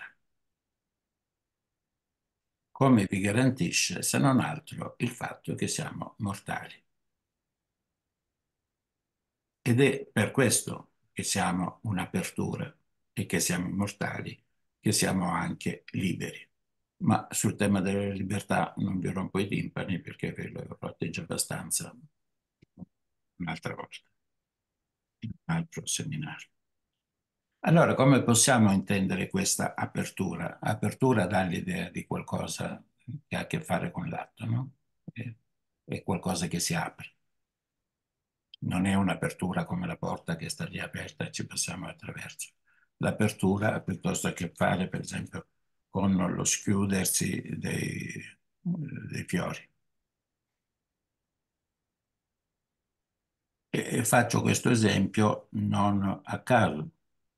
Come vi garantisce, se non altro, il fatto che siamo mortali. Ed è per questo che siamo un'apertura e che siamo mortali, che siamo anche liberi. Ma sul tema della libertà non vi rompo i timpani perché ve l'ho rotti già abbastanza un'altra volta, in un altro seminario. Allora, come possiamo intendere questa apertura? Apertura dà l'idea di qualcosa che ha a che fare con l'atto, no? È, è qualcosa che si apre. Non è un'apertura come la porta che sta lì aperta e ci passiamo attraverso. L'apertura ha piuttosto a che fare, per esempio, con lo schiudersi dei, dei fiori. E, e faccio questo esempio non a caso.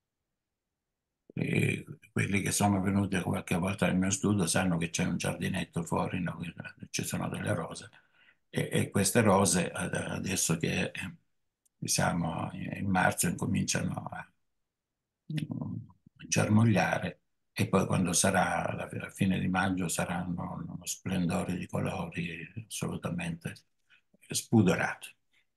E quelli che sono venuti qualche volta nel mio studio sanno che c'è un giardinetto fuori, no? Ci sono delle rose e, e queste rose ad- adesso che eh, siamo in marzo incominciano a mm, germogliare e poi quando sarà la, la fine di maggio saranno uno splendore di colori assolutamente spudorato.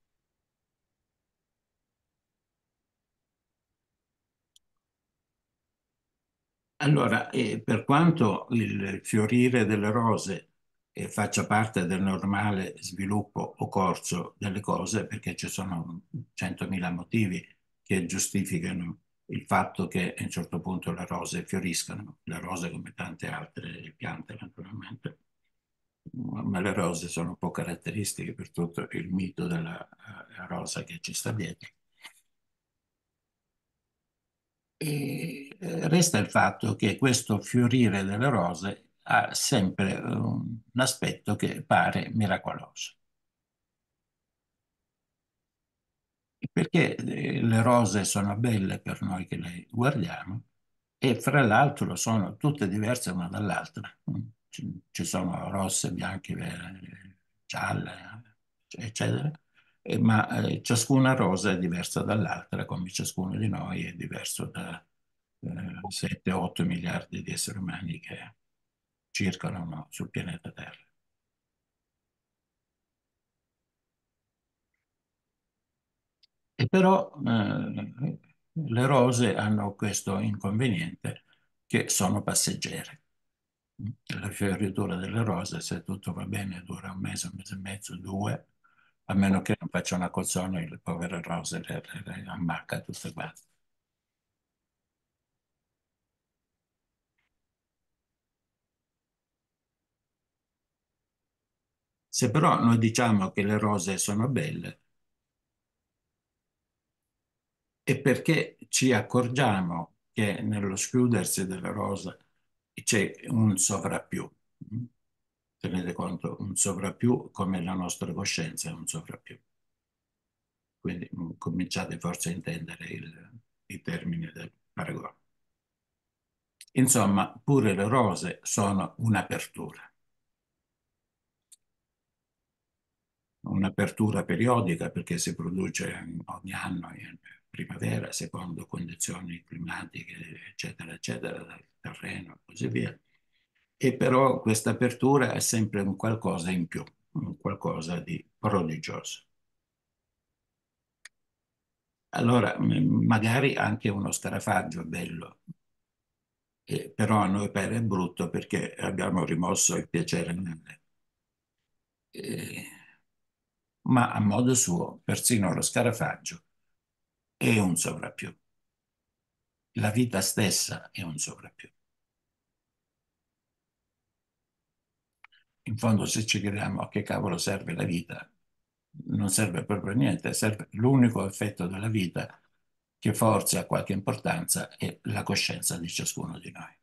Allora, eh, per quanto il fiorire delle rose eh, faccia parte del normale sviluppo o corso delle cose, perché ci sono centomila motivi che giustificano il fatto che a un certo punto le rose fioriscano, le rose come tante altre piante naturalmente, ma le rose sono un po' caratteristiche per tutto il mito della eh, rosa che ci sta dietro. E eh, resta il fatto che questo fiorire delle rose ha sempre un aspetto che pare miracoloso. perché eh, le rose sono belle per noi che le guardiamo e fra l'altro sono tutte diverse una dall'altra. Mm. Ci, ci sono rosse, bianche, vere, gialle, eccetera, E- ma eh, ciascuna rosa è diversa dall'altra, come ciascuno di noi è diverso da sette otto miliardi di esseri umani che circolano sul pianeta Terra. E però eh, le rose hanno questo inconveniente che sono passeggere. La fioritura delle rose, se tutto va bene, dura un mese, un mese e mezzo, due, a meno che non faccia una colzone, le povere rose le, le, le ammacca tutte quante. Se però noi diciamo che le rose sono belle, è perché ci accorgiamo che nello schiudersi della rosa c'è un sovrappiù. Tenete conto, un sovrappiù come la nostra coscienza è un sovrappiù. Quindi mm, cominciate forse a intendere il- i termini del paragone. Insomma, pure le rose sono un'apertura, un'apertura periodica perché si produce ogni anno in primavera, secondo condizioni climatiche, eccetera, eccetera, del terreno e così via. E però questa apertura è sempre un qualcosa in più, un qualcosa di prodigioso. Allora, m- magari anche uno scarafaggio è bello, eh, però a noi pare brutto perché abbiamo rimosso il piacere nelle. Eh, ma a modo suo, persino lo scarafaggio è un sovrappiù. La vita stessa è un sovrappiù. In fondo, se ci chiediamo a che cavolo serve la vita, non serve proprio a niente, serve l'unico effetto della vita che forse ha qualche importanza è la coscienza di ciascuno di noi.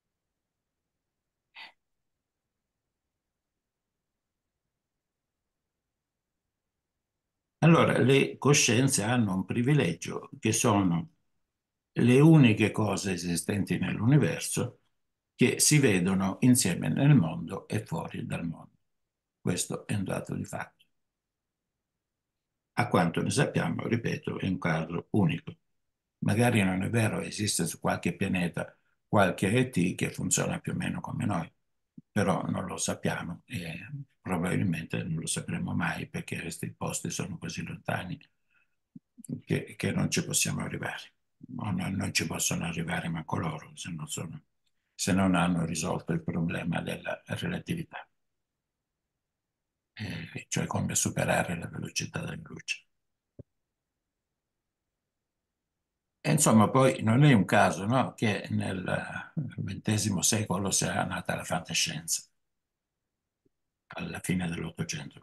Allora, le coscienze hanno un privilegio che sono le uniche cose esistenti nell'universo che si vedono insieme nel mondo e fuori dal mondo. Questo è un dato di fatto. A quanto ne sappiamo, ripeto, è un caso unico. Magari non è vero, esiste su qualche pianeta qualche E T che funziona più o meno come noi, però non lo sappiamo e probabilmente non lo sapremo mai perché questi posti sono così lontani che, che non ci possiamo arrivare. O non, non ci possono arrivare manco loro se non sono- se non hanno risolto il problema della relatività, eh, cioè come superare la velocità della luce. E insomma, poi non è un caso, no, che nel ventesimo secolo sia nata la fantascienza, alla fine dell'Ottocento.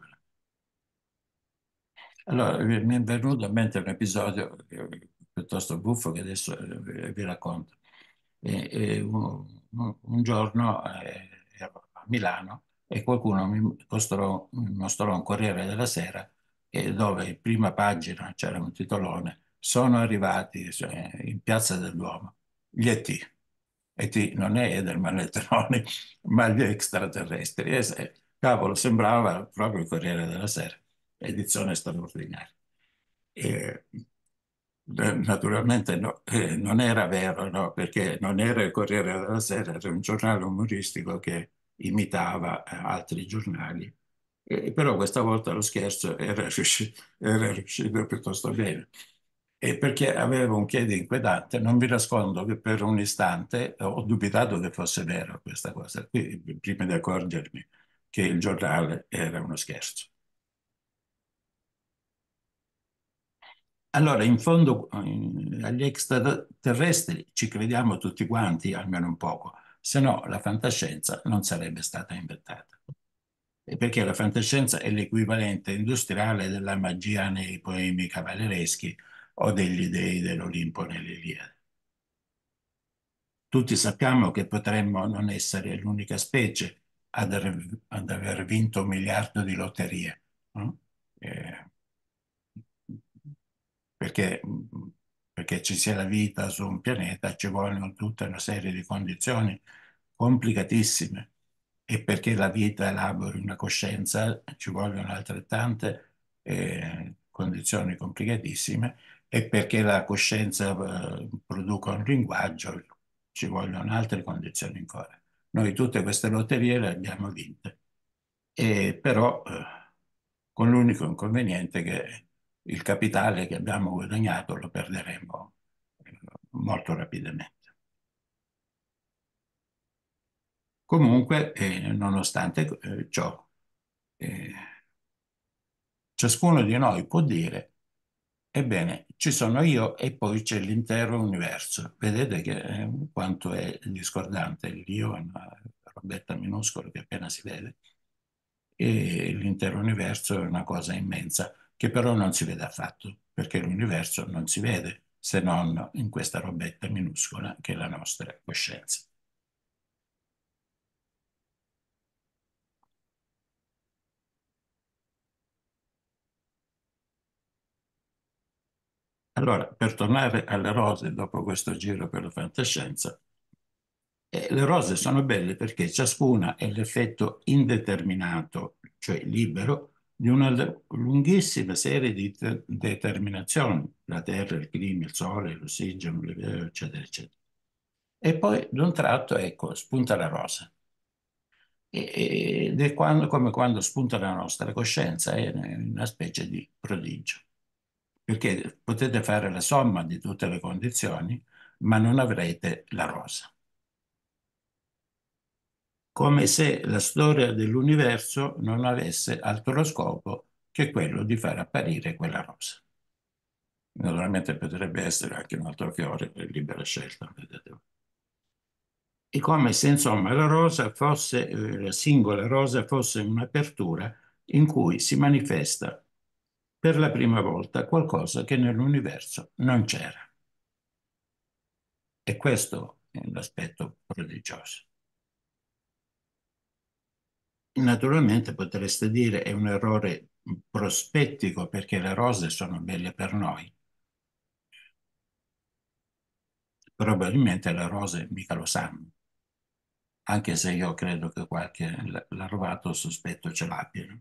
Allora, mi mi è venuto in mente un episodio eh, piuttosto buffo che adesso eh, vi racconto. E- e un, un- un giorno eh, ero a Milano e qualcuno mi mostrò, mi mostrò un Corriere della Sera e dove in prima pagina c'era un titolone: sono arrivati cioè, in Piazza del Duomo gli E T. E T non è Edelman e Troni, ma gli extraterrestri. E se- cavolo, sembrava proprio il Corriere della Sera, edizione straordinaria. E, eh, naturalmente no, eh, non era vero, no, perché non era il Corriere della Sera, era un giornale umoristico che imitava eh, altri giornali. E- però questa volta lo scherzo era riuscito, era riuscito piuttosto bene. E perché avevo un chiede inquietante, non vi nascondo che per un istante ho dubitato che fosse vero questa cosa, qui, prima di accorgermi che il giornale era uno scherzo. Allora, in fondo, eh, agli extraterrestri ci crediamo tutti quanti, almeno un poco, se no la fantascienza non sarebbe stata inventata. E perché la fantascienza è l'equivalente industriale della magia nei poemi cavallereschi o degli dei dell'Olimpo nell'Iliade. Tutti sappiamo che potremmo non essere l'unica specie ad aver, ad aver vinto un miliardo di lotterie, no? Eh, perché, perché ci sia la vita su un pianeta ci vogliono tutta una serie di condizioni complicatissime e perché la vita elabori una coscienza ci vogliono altrettante eh, condizioni complicatissime e perché la coscienza eh, produca un linguaggio ci vogliono altre condizioni ancora. Noi tutte queste lotterie le abbiamo vinte, e però eh, con l'unico inconveniente che il capitale che abbiamo guadagnato lo perderemo eh, molto rapidamente. Comunque, eh, nonostante eh, ciò, eh, ciascuno di noi può dire, ebbene, ci sono io e poi c'è l'intero universo. Vedete che eh, quanto è discordante l'io, è una robetta minuscola che appena si vede, e l'intero universo è una cosa immensa, che però non si vede affatto, perché l'universo non si vede se non in questa robetta minuscola che è la nostra coscienza. Allora, per tornare alle rose dopo questo giro per la fantascienza, eh, le rose sono belle perché ciascuna è l'effetto indeterminato, cioè libero, di una l- lunghissima serie di te- determinazioni, la terra, il clima, il sole, l'ossigeno, le- eccetera, eccetera. E poi d'un tratto, ecco, spunta la rosa. E- Ed è quando- come quando spunta la nostra coscienza, è una specie di prodigio, perché potete fare la somma di tutte le condizioni, ma non avrete la rosa. Come se la storia dell'universo non avesse altro scopo che quello di far apparire quella rosa. Naturalmente potrebbe essere anche un altro fiore, è libera scelta, vedete. È come se, insomma, la rosa fosse, eh, la singola rosa fosse un'apertura in cui si manifesta per la prima volta qualcosa che nell'universo non c'era. E questo è l'aspetto prodigioso. Naturalmente potreste dire è un errore prospettico perché le rose sono belle per noi. Probabilmente le rose mica lo sanno, anche se io credo che qualche l- larvato sospetto ce l'abbiano.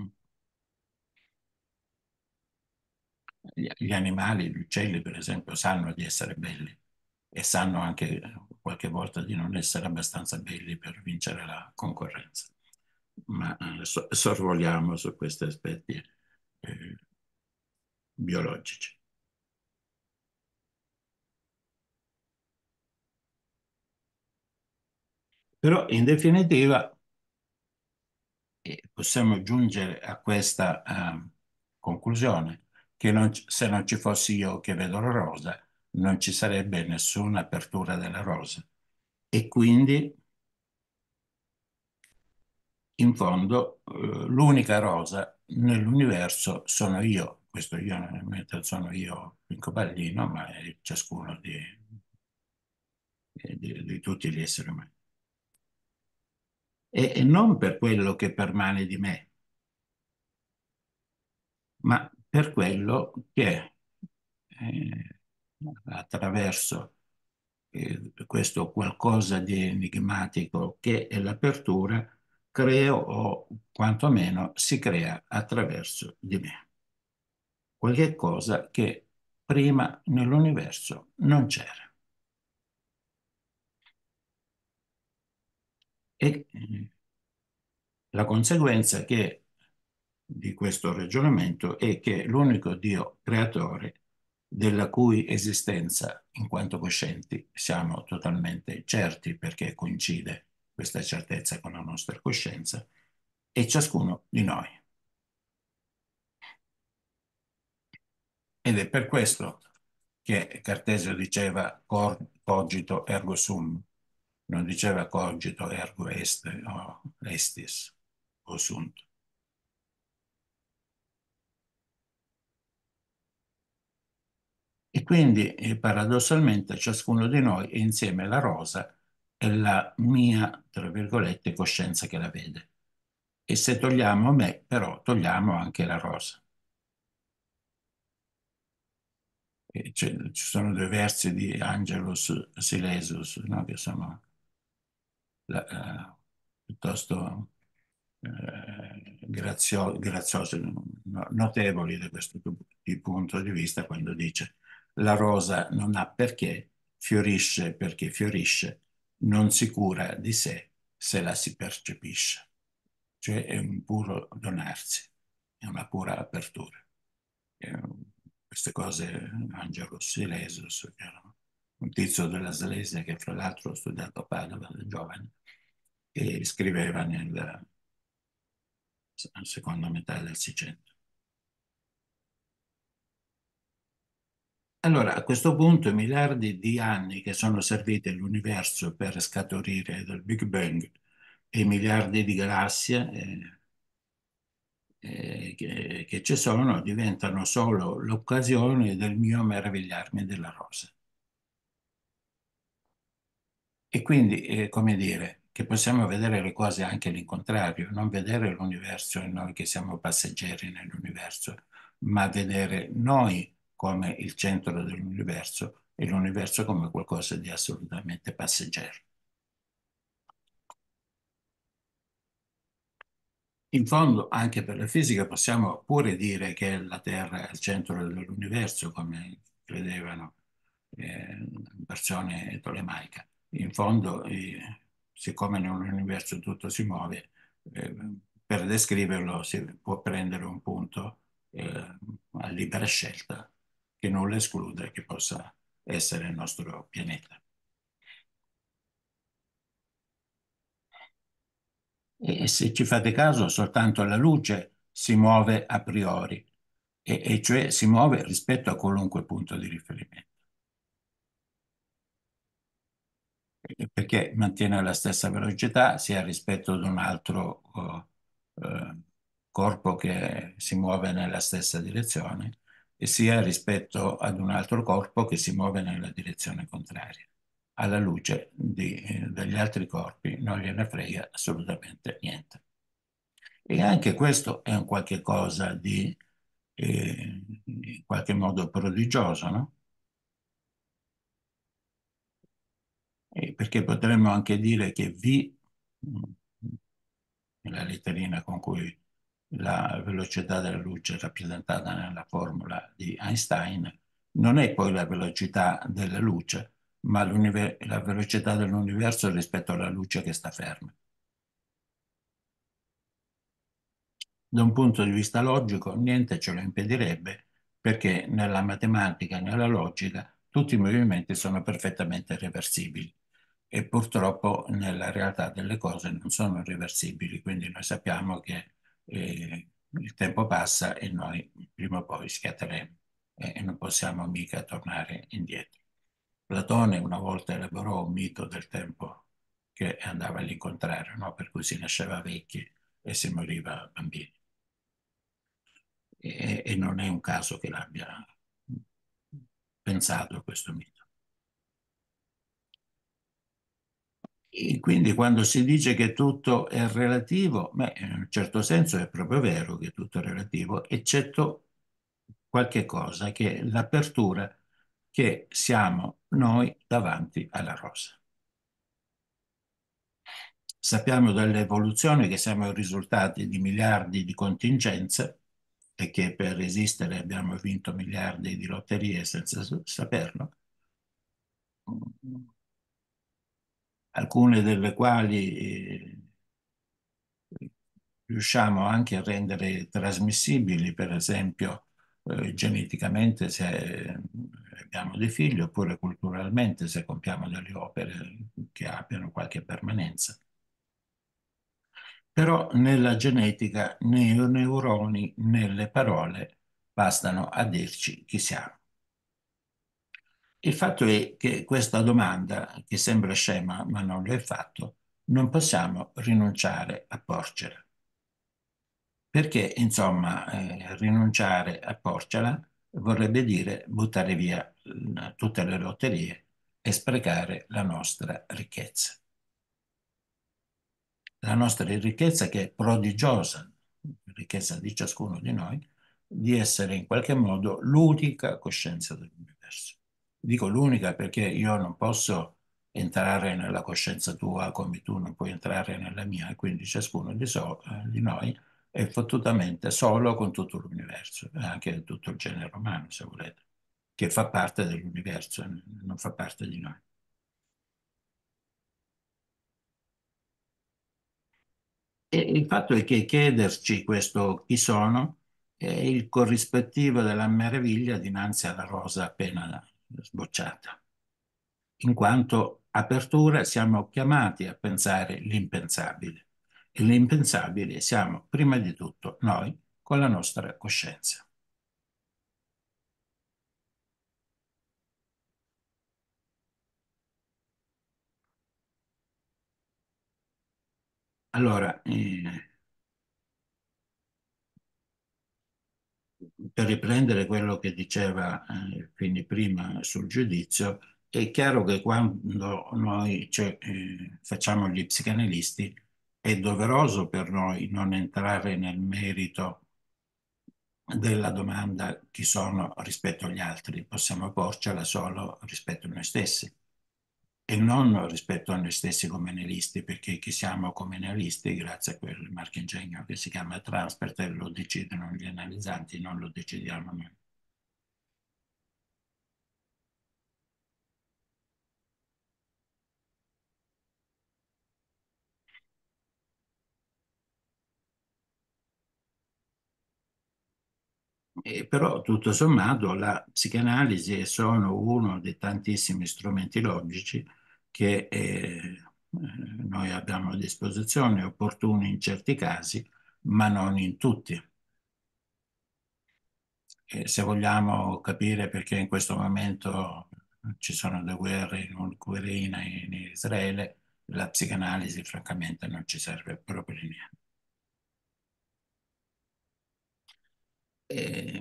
Gli gli animali, gli uccelli, per esempio, sanno di essere belli e sanno anche eh, qualche volta di non essere abbastanza belli per vincere la concorrenza. Ma eh, so- sorvoliamo su questi aspetti eh, biologici. Però in definitiva eh, possiamo giungere a questa eh, conclusione, che non ci- se non ci fossi io che vedo la rosa, non ci sarebbe nessuna apertura della rosa. E quindi, in fondo, eh, l'unica rosa nell'universo sono io. Questo io, mentre sono io Pinco Pallino, ma è ciascuno di, di- di tutti gli esseri umani. E, e non per quello che permane di me, ma per quello che eh, attraverso eh, questo qualcosa di enigmatico che è l'apertura, creo o quantomeno si crea attraverso di me. Qualche cosa che prima nell'universo non c'era. E eh, la conseguenza che, di questo ragionamento è che l'unico Dio creatore della cui esistenza in quanto coscienti siamo totalmente certi perché coincide questa certezza con la nostra coscienza, è ciascuno di noi. Ed è per questo che Cartesio diceva cogito ergo sum, non diceva cogito ergo est o estis o sunt. E quindi eh, paradossalmente ciascuno di noi è insieme alla rosa e la mia, tra virgolette, coscienza che la vede. E se togliamo me, però togliamo anche la rosa. E c'è- ci sono due versi di Angelus Silesius, no? Che sono la- eh, piuttosto eh, grazio- graziosi, no- notevoli da questo pu- di punto di vista, quando dice la rosa non ha perché, fiorisce perché fiorisce, non si cura di sé se la si percepisce. Cioè è un puro donarsi, è una pura apertura. Eh, Queste cose Angelo Silesius, che era un tizio della Slesia che fra l'altro ha studiato a Padova da giovane e scriveva nella seconda metà del Seicento. Allora, a questo punto i miliardi di anni che sono serviti all'universo per scaturire dal Big Bang e i miliardi di galassie eh, eh, che, che ci sono diventano solo l'occasione del mio meravigliarmi della rosa. E quindi, eh, come dire, che possiamo vedere le cose anche all'incontrario, non vedere l'universo e noi che siamo passeggeri nell'universo, ma vedere noi come il centro dell'universo e l'universo come qualcosa di assolutamente passeggero. In fondo, anche per la fisica possiamo pure dire che la Terra è il centro dell'universo, come credevano eh, persone tolemaiche. In fondo, eh, siccome nell'universo tutto si muove, eh, per descriverlo si può prendere un punto eh, a libera scelta che nulla esclude che possa essere il nostro pianeta. E se ci fate caso, soltanto la luce si muove a priori, e, e cioè si muove rispetto a qualunque punto di riferimento, eh, perché mantiene la stessa velocità sia rispetto ad un altro eh, eh, corpo che si muove nella stessa direzione, e sia rispetto ad un altro corpo che si muove nella direzione contraria. Alla luce di, eh, degli altri corpi non gliene frega assolutamente niente. E anche questo è un qualche cosa di, eh, in qualche modo prodigioso, no? Eh, perché potremmo anche dire che V, mm, la letterina con cui la velocità della luce è rappresentata nella formula di Einstein, non è poi la velocità della luce, ma la velocità dell'universo rispetto alla luce che sta ferma. Da un punto di vista logico, niente ce lo impedirebbe, perché nella matematica e nella logica tutti i movimenti sono perfettamente reversibili e purtroppo nella realtà delle cose non sono reversibili, quindi noi sappiamo che eh, il tempo passa e noi prima o poi schiatteremo e, e non possiamo mica tornare indietro. Platone una volta elaborò un mito del tempo che andava all'incontrario, no? Per cui si nasceva vecchi e si moriva bambini. E, e non è un caso che l'abbia pensato questo mito. E quindi quando si dice che tutto è relativo, beh, in un certo senso è proprio vero che tutto è relativo, eccetto qualche cosa, che è l'apertura che siamo noi davanti alla rosa. Sappiamo dall'evoluzione che siamo i risultati di miliardi di contingenze e che per esistere abbiamo vinto miliardi di lotterie senza saperlo, alcune delle quali eh, riusciamo anche a rendere trasmissibili, per esempio eh, geneticamente se eh, abbiamo dei figli, oppure culturalmente se compiamo delle opere che abbiano qualche permanenza. Però nella genetica né i neuroni né le parole bastano a dirci chi siamo. Il fatto è che questa domanda, che sembra scema ma non lo è affatto, non possiamo rinunciare a porcela. Perché, insomma, eh, rinunciare a porcela vorrebbe dire buttare via eh, tutte le lotterie e sprecare la nostra ricchezza. La nostra ricchezza che è prodigiosa, ricchezza di ciascuno di noi, di essere in qualche modo l'unica coscienza dell'universo. dell'universo. Dico l'unica perché io non posso entrare nella coscienza tua come tu non puoi entrare nella mia, e quindi ciascuno di, so- eh, di noi è fottutamente solo con tutto l'universo, e anche tutto il genere umano, se volete, che fa parte dell'universo, non fa parte di noi. E il fatto è che chiederci questo chi sono è il corrispettivo della meraviglia dinanzi alla rosa appena sbocciata. In quanto apertura siamo chiamati a pensare l'impensabile. E l'impensabile siamo prima di tutto noi con la nostra coscienza. Allora, eh, per riprendere quello che diceva eh, quindi prima sul giudizio, è chiaro che quando noi cioè, eh, facciamo gli psicanalisti, è doveroso per noi non entrare nel merito della domanda chi sono rispetto agli altri, possiamo porcela solo rispetto a noi stessi e non rispetto a noi stessi come analisti, perché chi siamo come analisti, grazie a quel marchingegno che si chiama Transperth, lo decidono gli analizzanti, non lo decidiamo noi. E però tutto sommato la psicanalisi è solo uno dei tantissimi strumenti logici che eh, noi abbiamo a disposizione, opportuni in certi casi, ma non in tutti. E se vogliamo capire perché in questo momento ci sono due guerre in Ucraina e in Israele, la psicanalisi francamente non ci serve proprio di niente. E,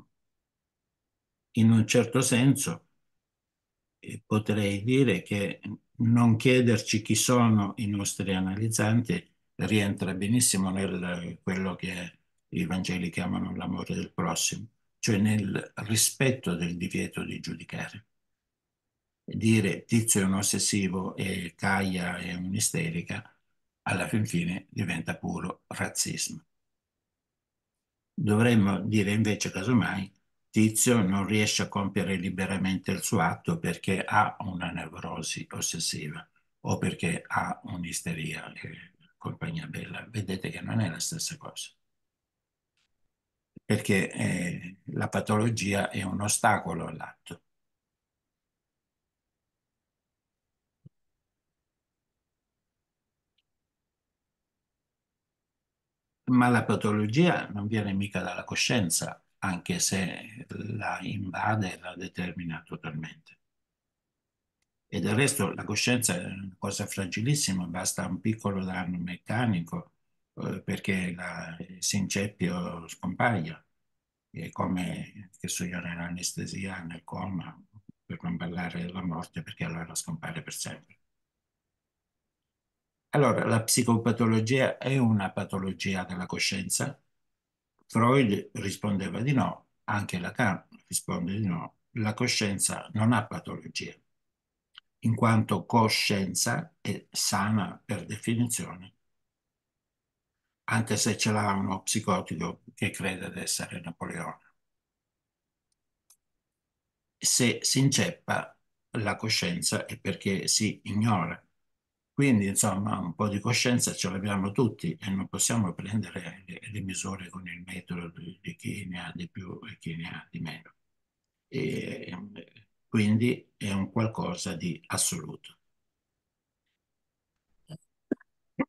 in un certo senso eh, potrei dire che non chiederci chi sono i nostri analizzanti rientra benissimo nel quello che i Vangeli chiamano l'amore del prossimo, cioè nel rispetto del divieto di giudicare. Dire Tizio è un ossessivo e Caia è un'isterica, alla fin fine diventa puro razzismo. Dovremmo dire invece, casomai, Tizio non riesce a compiere liberamente il suo atto perché ha una nevrosi ossessiva o perché ha un'isteria e compagnia bella. Vedete che non è la stessa cosa, perché eh, la patologia è un ostacolo all'atto. Ma la patologia non viene mica dalla coscienza, anche se la invade e la determina totalmente. E del resto la coscienza è una cosa fragilissima, basta un piccolo danno meccanico eh, perché la, il sinceppio scompaia. È come che so io nell'anestesia, nel coma, per non parlare della morte, perché allora scompare per sempre. Allora, la psicopatologia è una patologia della coscienza? Freud rispondeva di no, anche Lacan risponde di no. La coscienza non ha patologie, in quanto coscienza è sana per definizione, anche se ce l'ha uno psicotico che crede di essere Napoleone. Se si inceppa la coscienza è perché si ignora. Quindi, insomma, un po' di coscienza ce l'abbiamo tutti e non possiamo prendere le, le misure con il metodo di, di chi ne ha di più e chi ne ha di meno. E, quindi è un qualcosa di assoluto. Un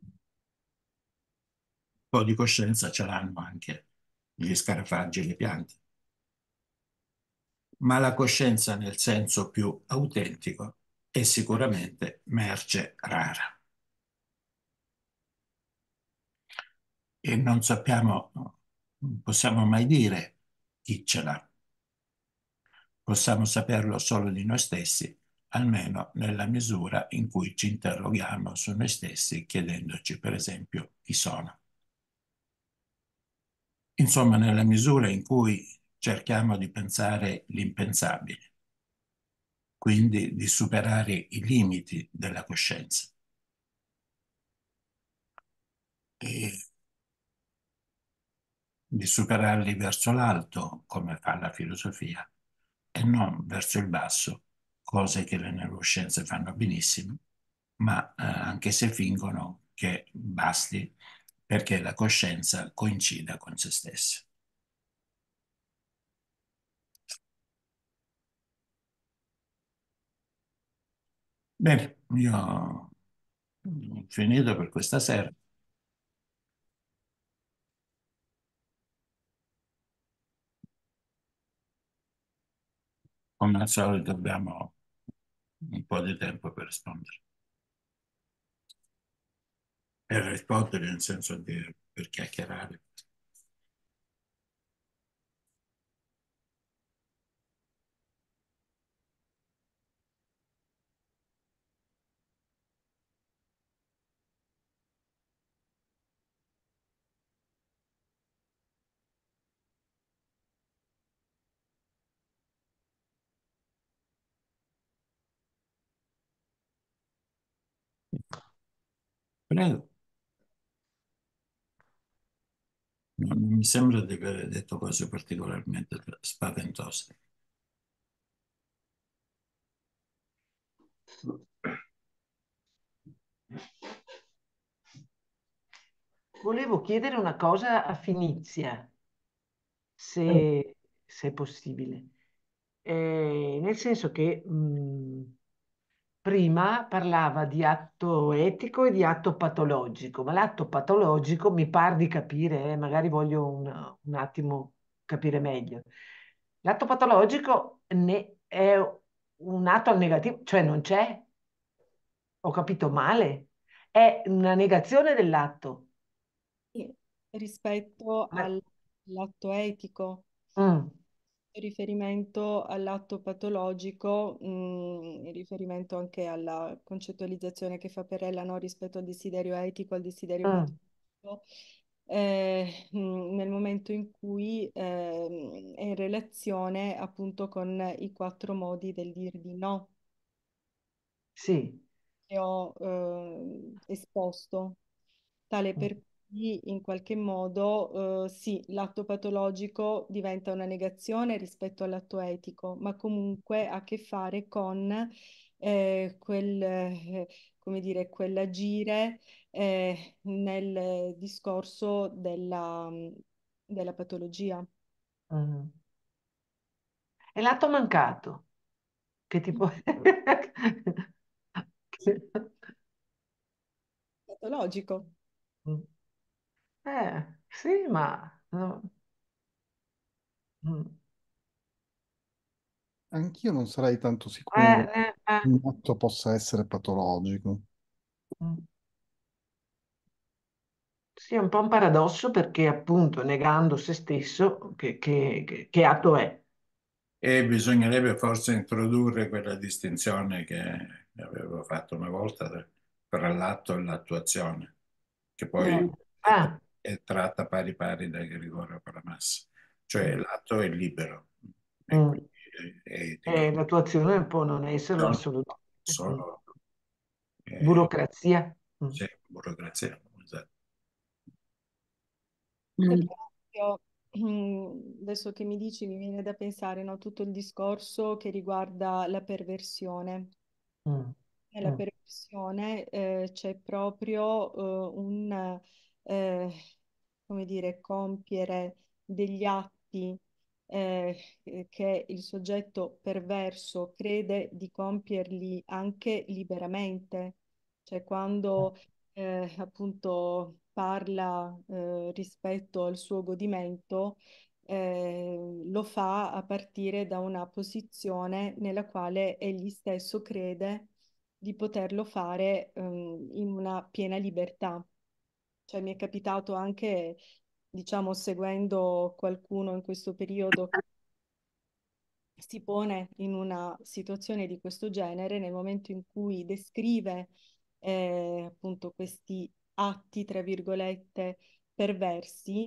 po' di coscienza ce l'hanno anche gli scarafaggi e le piante, ma la coscienza nel senso più autentico è sicuramente merce rara. E non sappiamo, non possiamo mai dire chi ce l'ha. Possiamo saperlo solo di noi stessi, almeno nella misura in cui ci interroghiamo su noi stessi, chiedendoci, per esempio, chi sono. Insomma, nella misura in cui cerchiamo di pensare l'impensabile. quindi di superare i limiti della coscienza e di superarli verso l'alto, come fa la filosofia, e non verso il basso, cose che le neuroscienze fanno benissimo, ma eh, anche se fingono che basti perché la coscienza coincida con se stessa. Bene, io ho finito per questa sera. Come al solito abbiamo un po' di tempo per rispondere. Per rispondere nel senso di per chiacchierare. Prego. Non mi sembra di aver detto cose particolarmente spaventose. Volevo chiedere una cosa a Finizia, Eh, se, se è possibile. Eh, nel senso che mh, prima parlava di atto etico e di atto patologico, ma l'atto patologico mi par di capire, eh, magari voglio un, un attimo capire meglio. L'atto patologico ne- è un atto al negativo, cioè non c'è, ho capito male, è una negazione dell'atto. Sì, rispetto Ma- all'atto etico, mm, riferimento all'atto patologico, mh, in riferimento anche alla concettualizzazione che fa Perella, no, rispetto al desiderio etico, al desiderio mm, patologico, eh, mh, nel momento in cui ehm, è in relazione appunto con i quattro modi del dir di no sì. che ho eh, esposto, tale Mm, per cui in qualche modo eh, sì, l'atto patologico diventa una negazione rispetto all'atto etico, ma comunque ha a che fare con eh, quel, eh, come dire, quell'agire eh, nel discorso della, della patologia. mm. È l'atto mancato, che tipo... Patologico. Eh, sì, ma... no, mm. Anch'io non sarei tanto Eh, sicuro eh, eh, che un atto possa essere patologico. mm. Sì, è un po' un paradosso perché appunto negando se stesso, che, che- che- che atto è? E bisognerebbe forse introdurre quella distinzione che avevo fatto una volta tra tra l'atto e l'attuazione, che Eh, poi è, ah, è tratta pari pari da Gregorio Palamassa. Cioè mm, l'atto è libero e mm. quindi è etico. Eh, l'attuazione può non esserlo No, assolutamente. Mm. solo eh, Burocrazia. Mm, sì, burocrazia. Esatto. Per Mm. esempio, adesso che mi dici, mi viene da pensare, no, tutto il discorso che riguarda la perversione. mm, Nella mm, perversione eh, c'è proprio eh, un, eh, come dire, compiere degli atti eh, che il soggetto perverso crede di compierli anche liberamente, cioè quando eh, appunto parla eh, rispetto al suo godimento, eh, lo fa a partire da una posizione nella quale egli stesso crede di poterlo fare ehm, in una piena libertà. Cioè mi è capitato anche, diciamo, seguendo qualcuno in questo periodo che si pone in una situazione di questo genere nel momento in cui descrive eh, appunto questi atti, tra virgolette, perversi,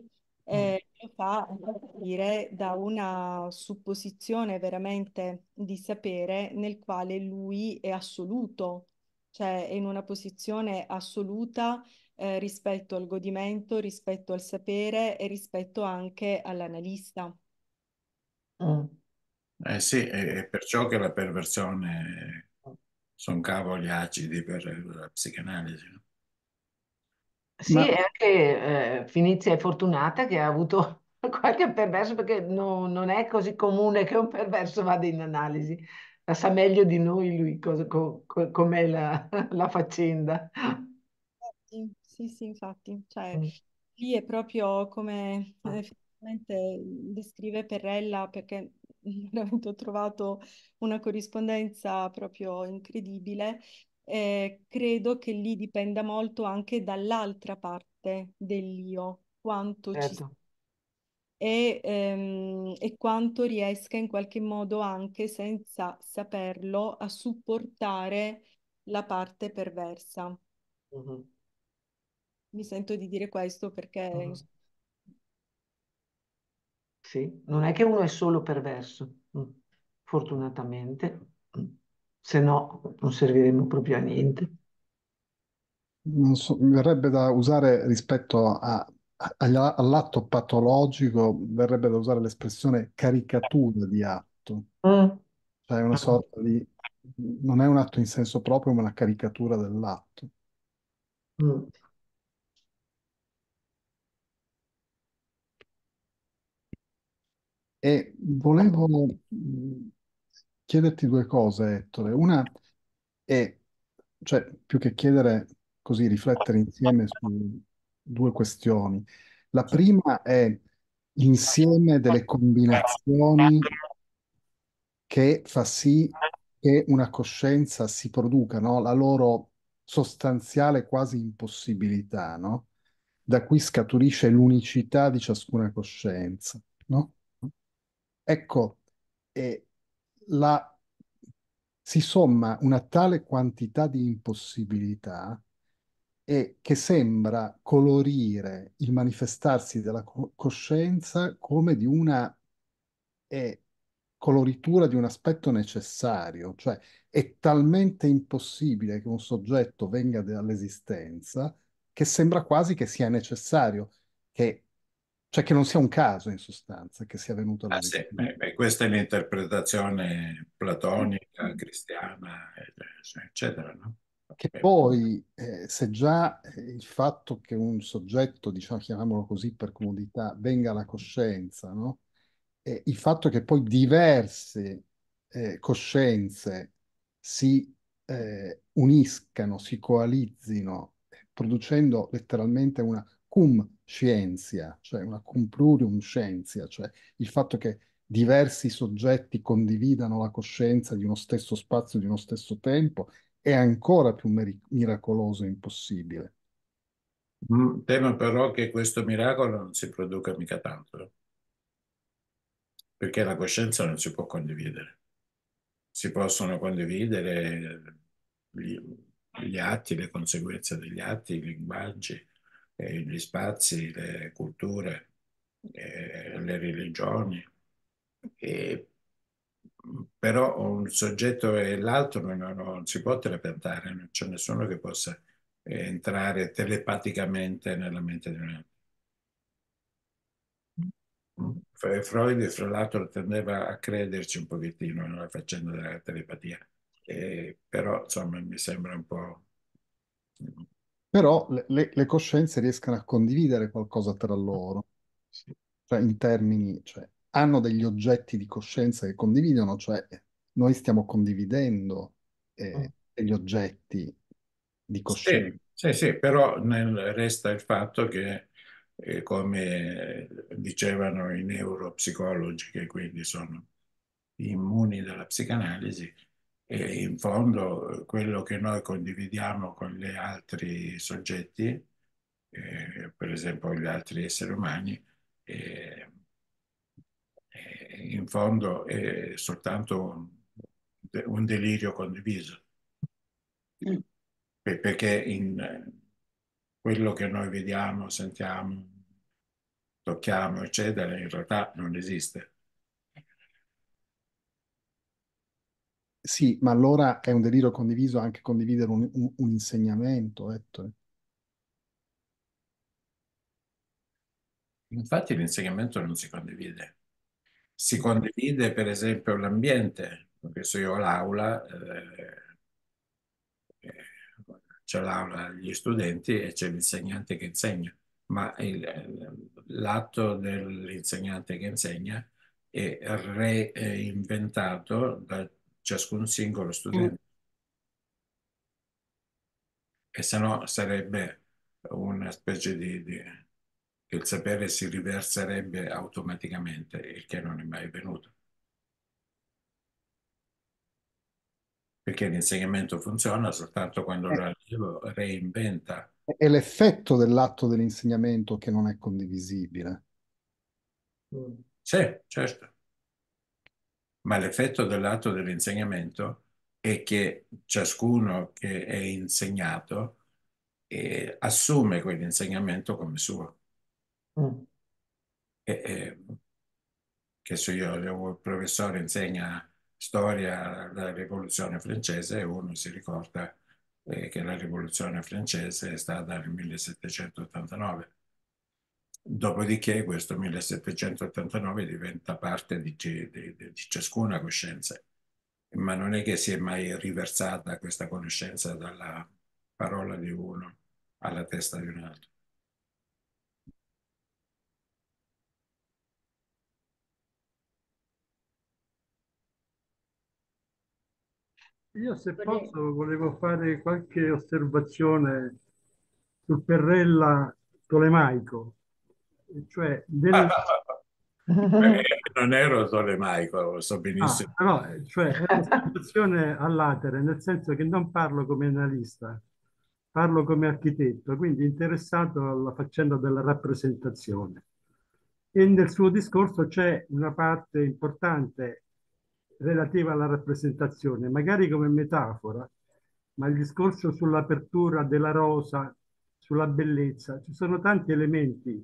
Mm. eh, lo fa a partire da una supposizione veramente di sapere nel quale lui è assoluto, cioè è in una posizione assoluta eh, rispetto al godimento, rispetto al sapere e rispetto anche all'analista. Mm. Eh sì, è è perciò che la perversione sono cavoli acidi per la psicanalisi, no? Sì, Ma e anche eh, Finizia è fortunata che ha avuto qualche perverso, perché no- non è così comune che un perverso vada in analisi. La sa meglio di noi lui cosa- co- co- com'è la, la faccenda. Sì, sì, sì, infatti, cioè, Mm. lì è proprio come eh, effettivamente descrive Perrella, perché veramente ho trovato una corrispondenza proprio incredibile. Eh, credo che lì dipenda molto anche dall'altra parte dell'io, quanto ci Certo. e, ehm, e quanto riesca in qualche modo anche senza saperlo a supportare la parte perversa. Mhm. Mi sento di dire questo perché Mhm. ins- Sì, non è che uno è solo perverso, mm, fortunatamente. Mm. Se no non serviremo proprio a niente. non so, mi verrebbe da usare rispetto a- a- agli- all'atto patologico, verrebbe da usare l'espressione caricatura di atto, Mm. cioè una Mm. sorta di, non è un atto in senso proprio, ma una caricatura dell'atto. Mm. E volevo mh, chiederti due cose, Ettore. Una è, cioè, più che chiedere così, riflettere insieme su due questioni. La prima è l'insieme delle combinazioni che fa sì che una coscienza si produca, no? La loro sostanziale quasi impossibilità, no? Da cui scaturisce l'unicità di ciascuna coscienza, no? Ecco, e la, si somma una tale quantità di impossibilità e che sembra colorire il manifestarsi della co- coscienza come di una è coloritura di un aspetto necessario, cioè è talmente impossibile che un soggetto venga dall'esistenza che sembra quasi che sia necessario, che, cioè che non sia un caso in sostanza che sia venuto Ah, sì, all'esistenza. beh, beh, questa è l'interpretazione platonica, cristiana, eh, eccetera, no? Che Eh, poi, eh, se già eh, il fatto che un soggetto, diciamo, chiamiamolo così per comodità, venga alla coscienza, no? E il fatto che poi diverse eh, coscienze si eh, uniscano, si coalizzino, eh, producendo letteralmente una cum scientia, cioè una cum plurium scientia, cioè il fatto che diversi soggetti condividano la coscienza di uno stesso spazio, di uno stesso tempo, è ancora più meri- miracoloso e impossibile. mm, Temo però che questo miracolo non si produca mica tanto, eh, perché la coscienza non si può condividere. Si possono condividere gli, gli atti, le conseguenze degli atti, i linguaggi, eh, gli spazi, le culture, eh, le religioni. E, però un soggetto e l'altro non, non- non si può telepattare, non c'è nessuno che possa eh, entrare telepaticamente nella mente di un altro. F- Freud, fra l'altro, tendeva a crederci un pochettino nella faccenda della telepatia. Eh, però insomma mi sembra un po'. Però le, le- le coscienze riescono a condividere qualcosa tra loro, Sì. cioè in termini, cioè hanno degli oggetti di coscienza che condividono, cioè noi stiamo condividendo Mm. eh, degli oggetti di Sì, coscienza. sì, sì, però nel- resta il fatto che, eh, come dicevano i neuropsicologi, che quindi sono immuni dalla psicanalisi, e in fondo eh, quello che noi condividiamo con gli altri soggetti, eh, per esempio gli altri esseri umani, eh, eh, in fondo è soltanto un, un delirio condiviso. Per- perché in eh, quello che noi vediamo, sentiamo, tocchiamo, eccetera, in realtà non esiste. Sì, ma allora è un delirio condiviso anche condividere un, un- un insegnamento, Ettore. Infatti l'insegnamento non si condivide. Si condivide, per esempio, l'ambiente, perché se io ho l'aula, eh, eh, c'è l'aula degli studenti e c'è l'insegnante che insegna, ma il- l'atto dell'insegnante che insegna è reinventato da ciascun singolo studente, e se no sarebbe una specie di, di- che il sapere si riverserebbe automaticamente, il che non è mai avvenuto. Perché l'insegnamento funziona soltanto quando È, l'allievo reinventa. è l'effetto dell'atto dell'insegnamento che non è condivisibile. Mm. Sì, certo, ma l'effetto dell'atto dell'insegnamento è che ciascuno che è insegnato eh, assume quell'insegnamento come suo. Mm. E, e, che so io, il professore insegna storia della Rivoluzione francese e uno si ricorda eh, che la Rivoluzione francese è stata nel millesettecentottantanove. Dopodiché questo millesettecentottantanove diventa parte di, ci- di- di ciascuna coscienza, ma non è che si è mai riversata questa conoscenza dalla parola di uno alla testa di un altro. Io, se Vorrei- posso, volevo fare qualche osservazione sul Perrella tolemaico, e cioè nel, Non ero tolemaico, so benissimo. ah, no, cioè è un'osservazione all'atere, nel senso che non parlo come analista, parlo come architetto, quindi interessato alla faccenda della rappresentazione. E nel suo discorso c'è una parte importante relativa alla rappresentazione, magari come metafora, ma il discorso sull'apertura della rosa, sulla bellezza, ci sono tanti elementi.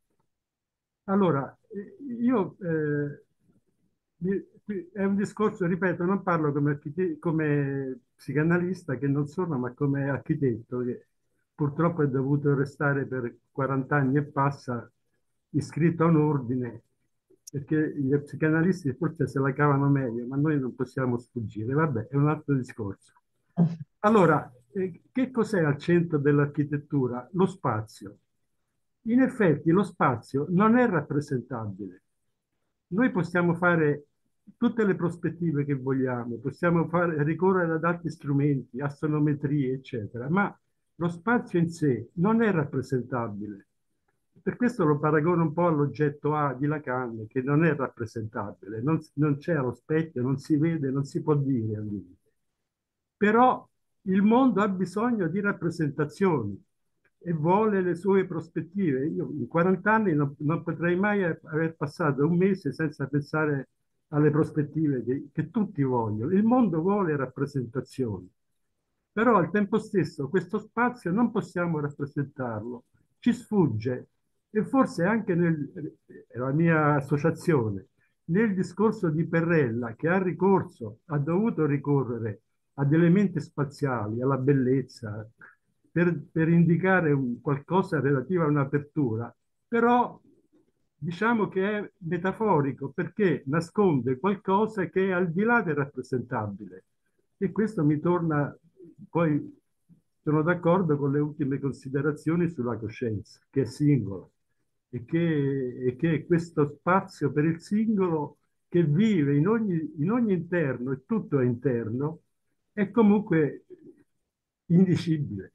Allora, eh, io eh, mi- qui è un discorso, ripeto, non parlo come, archite- come psicanalista, che non sono, ma come architetto, che purtroppo è dovuto restare per quaranta anni e passa iscritto a un ordine, perché gli psicanalisti forse se la cavano meglio, ma noi non possiamo sfuggire. Vabbè, è un altro discorso. Allora, eh, che cos'è al centro dell'architettura? Lo spazio. In effetti lo spazio non è rappresentabile. Noi possiamo fare tutte le prospettive che vogliamo, possiamo fare, ricorrere ad altri strumenti, astronometrie, eccetera, ma lo spazio in sé non è rappresentabile. Per questo lo paragono un po' all'oggetto A di Lacan, che non è rappresentabile, non, non c'è allo specchio, non si vede, non si può dire al limite. Però il mondo ha bisogno di rappresentazioni e vuole le sue prospettive. Io in quaranta anni non, non potrei mai aver passato un mese senza pensare alle prospettive che, che tutti vogliono. Il mondo vuole rappresentazioni, però al tempo stesso questo spazio non possiamo rappresentarlo, ci sfugge e forse anche nel, è la mia associazione, nel discorso di Perrella che ha ricorso, ha dovuto ricorrere ad elementi spaziali, alla bellezza, per, per indicare un qualcosa relativo a un'apertura, però diciamo che è metaforico perché nasconde qualcosa che è al di là del rappresentabile. E questo mi torna, poi sono d'accordo con le ultime considerazioni sulla coscienza, che è singola, e che, e che è questo spazio per il singolo che vive in ogni, in ogni interno, e tutto è interno, è comunque indicibile.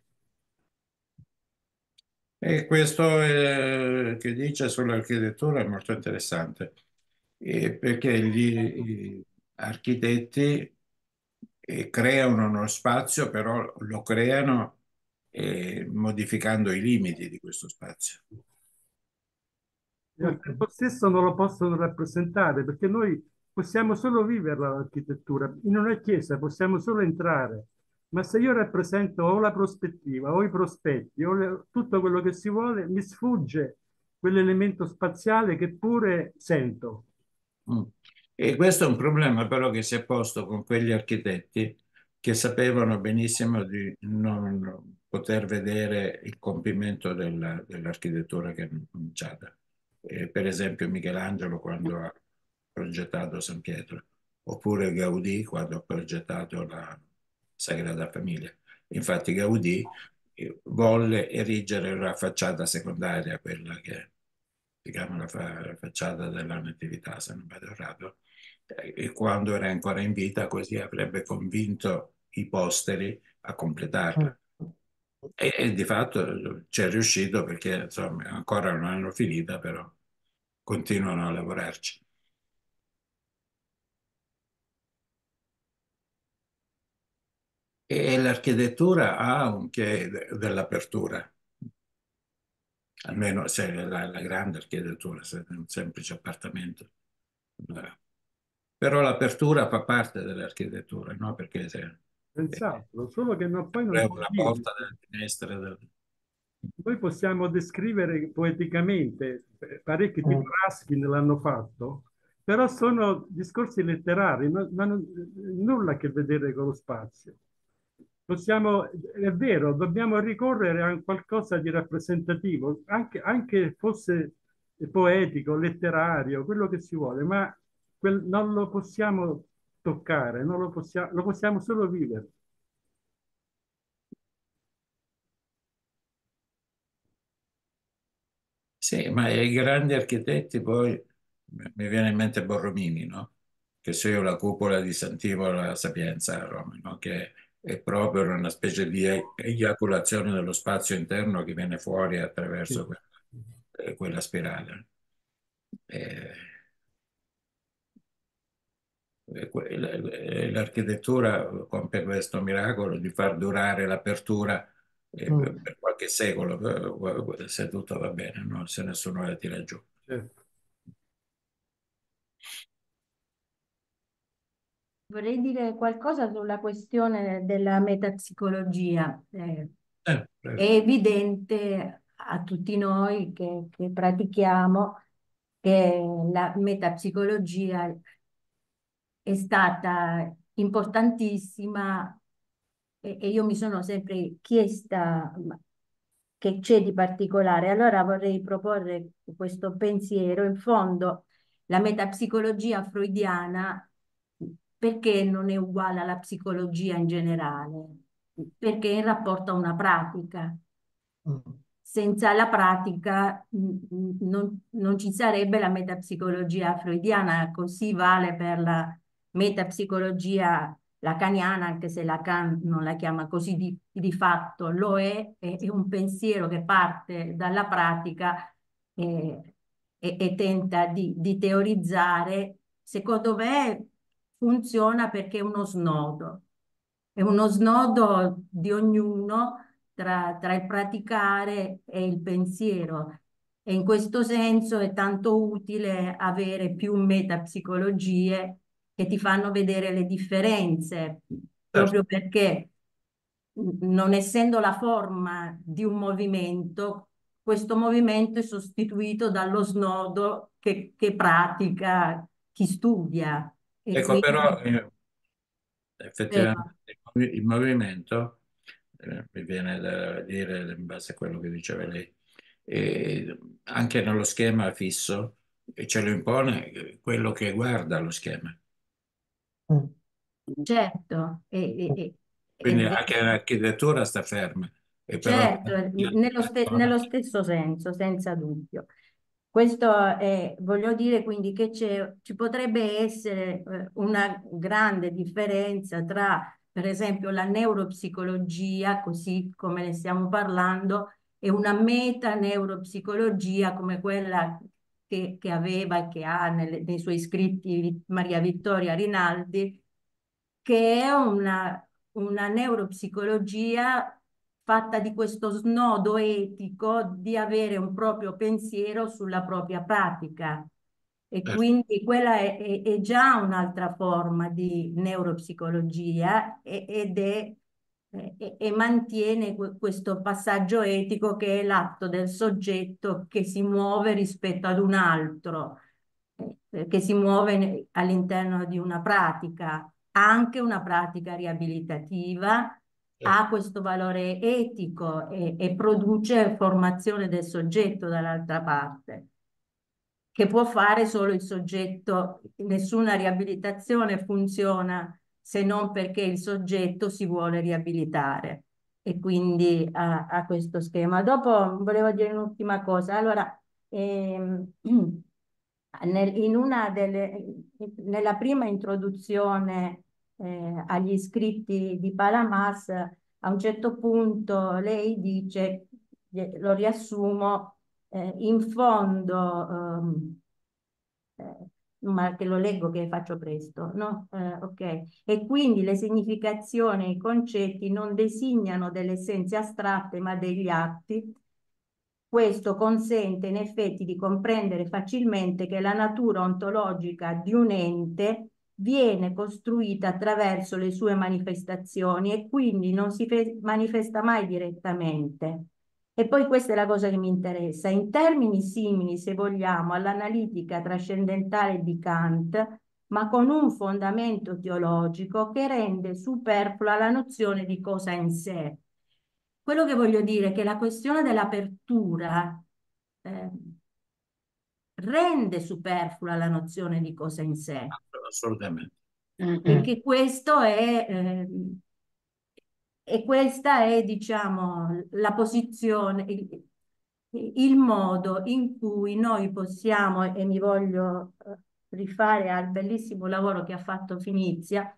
E questo eh, che dice sull'architettura è molto interessante, eh, perché gli, gli architetti eh, creano uno spazio, però lo creano eh, modificando i limiti di questo spazio. E al tempo stesso non lo possono rappresentare perché noi possiamo solo viverla l'architettura. In una chiesa possiamo solo entrare, ma se io rappresento o la prospettiva o i prospetti o le- tutto quello che si vuole, mi sfugge quell'elemento spaziale che pure sento. Mm. E questo è un problema però che si è posto con quegli architetti che sapevano benissimo di non poter vedere il compimento della- dell'architettura che è cominciata. Eh, per esempio Michelangelo quando ha progettato San Pietro, oppure Gaudì quando ha progettato la Sagrada Famiglia. Infatti Gaudì eh, volle erigere la facciata secondaria, quella che si chiama la fa- facciata della Natività, se non vado errato, eh, e quando era ancora in vita, così avrebbe convinto i posteri a completarla. E, e di fatto ci è riuscito perché insomma ancora non hanno finita, però continuano a lavorarci. E l'architettura ha un che de- dell'apertura, almeno se è la, la grande architettura, se è un semplice appartamento. Eh, Però l'apertura fa parte dell'architettura, no? Perché se eh, Senz'altro, solo che no- poi non è si una vive. porta delle finestre. del- Noi possiamo descrivere poeticamente, eh, parecchi tipo Mm. Ruskin l'hanno fatto, però sono discorsi letterari, non non hanno nulla a che vedere con lo spazio. Possiamo, è vero, dobbiamo ricorrere a qualcosa di rappresentativo, anche, anche fosse poetico, letterario, quello che si vuole, ma quel- non lo possiamo toccare, non lo possiamo, lo possiamo solo vivere. Sì, ma i grandi architetti poi mi viene in mente Borromini, no? Che se io la cupola di Sant'Ivo la Sapienza a Roma, no? Che è proprio una specie di e- eiaculazione dello spazio interno che viene fuori Sì. attraverso que- eh, quella spirale. Eh, e que- l- l- L'architettura compie questo miracolo di far durare l'apertura eh, Mm. per qualche secolo, eh, se tutto va bene, no? Se nessuno la tira giù. Certo. Vorrei dire qualcosa sulla questione della metapsicologia. Eh, Eh, è prego. evidente a tutti noi che, che pratichiamo che la metapsicologia è stata importantissima e, e io mi sono sempre chiesta ma che c'è di particolare. Allora vorrei proporre questo pensiero. In fondo, la metapsicologia freudiana perché non è uguale alla psicologia in generale? Perché è in rapporto a una pratica. Mm. Senza la pratica mh, mh, non, non ci sarebbe la metapsicologia freudiana, così vale per la metapsicologia lacaniana, anche se Lacan non la chiama così di, di fatto, lo è, è, è un pensiero che parte dalla pratica e, e- e tenta di, di teorizzare. Secondo me funziona perché è uno snodo, è uno snodo di ognuno tra, tra il praticare e il pensiero. E in questo senso è tanto utile avere più metapsicologie che ti fanno vedere le differenze, Certo. proprio perché non essendo la forma di un movimento, questo movimento è sostituito dallo snodo che, che pratica chi studia. E Ecco, però quindi, eh, prego. effettivamente il movi- il movimento, eh, mi viene da dire in base a quello che diceva lei, eh, anche nello schema fisso, eh, ce lo impone eh, quello che guarda lo schema. Mm. Certo, è, è- è- è Quindi vero. anche l'architettura sta ferma, e però Certo, nello, ste- nello stesso senso, senza dubbio. Questo è, voglio dire quindi che c'è, ci potrebbe essere eh, una grande differenza tra, per esempio, la neuropsicologia, così come ne stiamo parlando, e una metaneuropsicologia come quella che, che aveva e che ha nelle- nei suoi scritti Maria Vittoria Rinaldi, che è una, una neuropsicologia fatta di questo snodo etico di avere un proprio pensiero sulla propria pratica. E eh, quindi quella è, è- è già un'altra forma di neuropsicologia e- ed è eh, e, e mantiene que- questo passaggio etico che è l'atto del soggetto che si muove rispetto ad un altro, eh, che si muove ne- all'interno di una pratica, anche una pratica riabilitativa, ha questo valore etico e, e produce formazione del soggetto dall'altra parte, che può fare solo il soggetto. Nessuna riabilitazione funziona se non perché il soggetto si vuole riabilitare e quindi ha, ha questo schema. Dopo volevo dire un'ultima cosa. Allora, ehm, nel- in una delle, nella prima introduzione eh, agli scritti di Palamas, a un certo punto lei dice, lo riassumo, eh, in fondo, ehm, eh, ma che lo leggo che faccio presto, no? Eh, ok. E quindi le significazioni e i concetti non designano delle essenze astratte, ma degli atti. Questo consente in effetti di comprendere facilmente che la natura ontologica di un ente viene costruita attraverso le sue manifestazioni e quindi non si manifesta mai direttamente. E poi questa è la cosa che mi interessa. In termini simili, se vogliamo, all'analitica trascendentale di Kant, ma con un fondamento teologico che rende superflua la nozione di cosa in sé. Quello che voglio dire è che la questione dell'apertura eh, rende superflua la nozione di cosa in sé Assolutamente. e che questo è, eh, e questa è, diciamo, la posizione, il, il modo in cui noi possiamo, e mi voglio eh, rifare al bellissimo lavoro che ha fatto Finizia,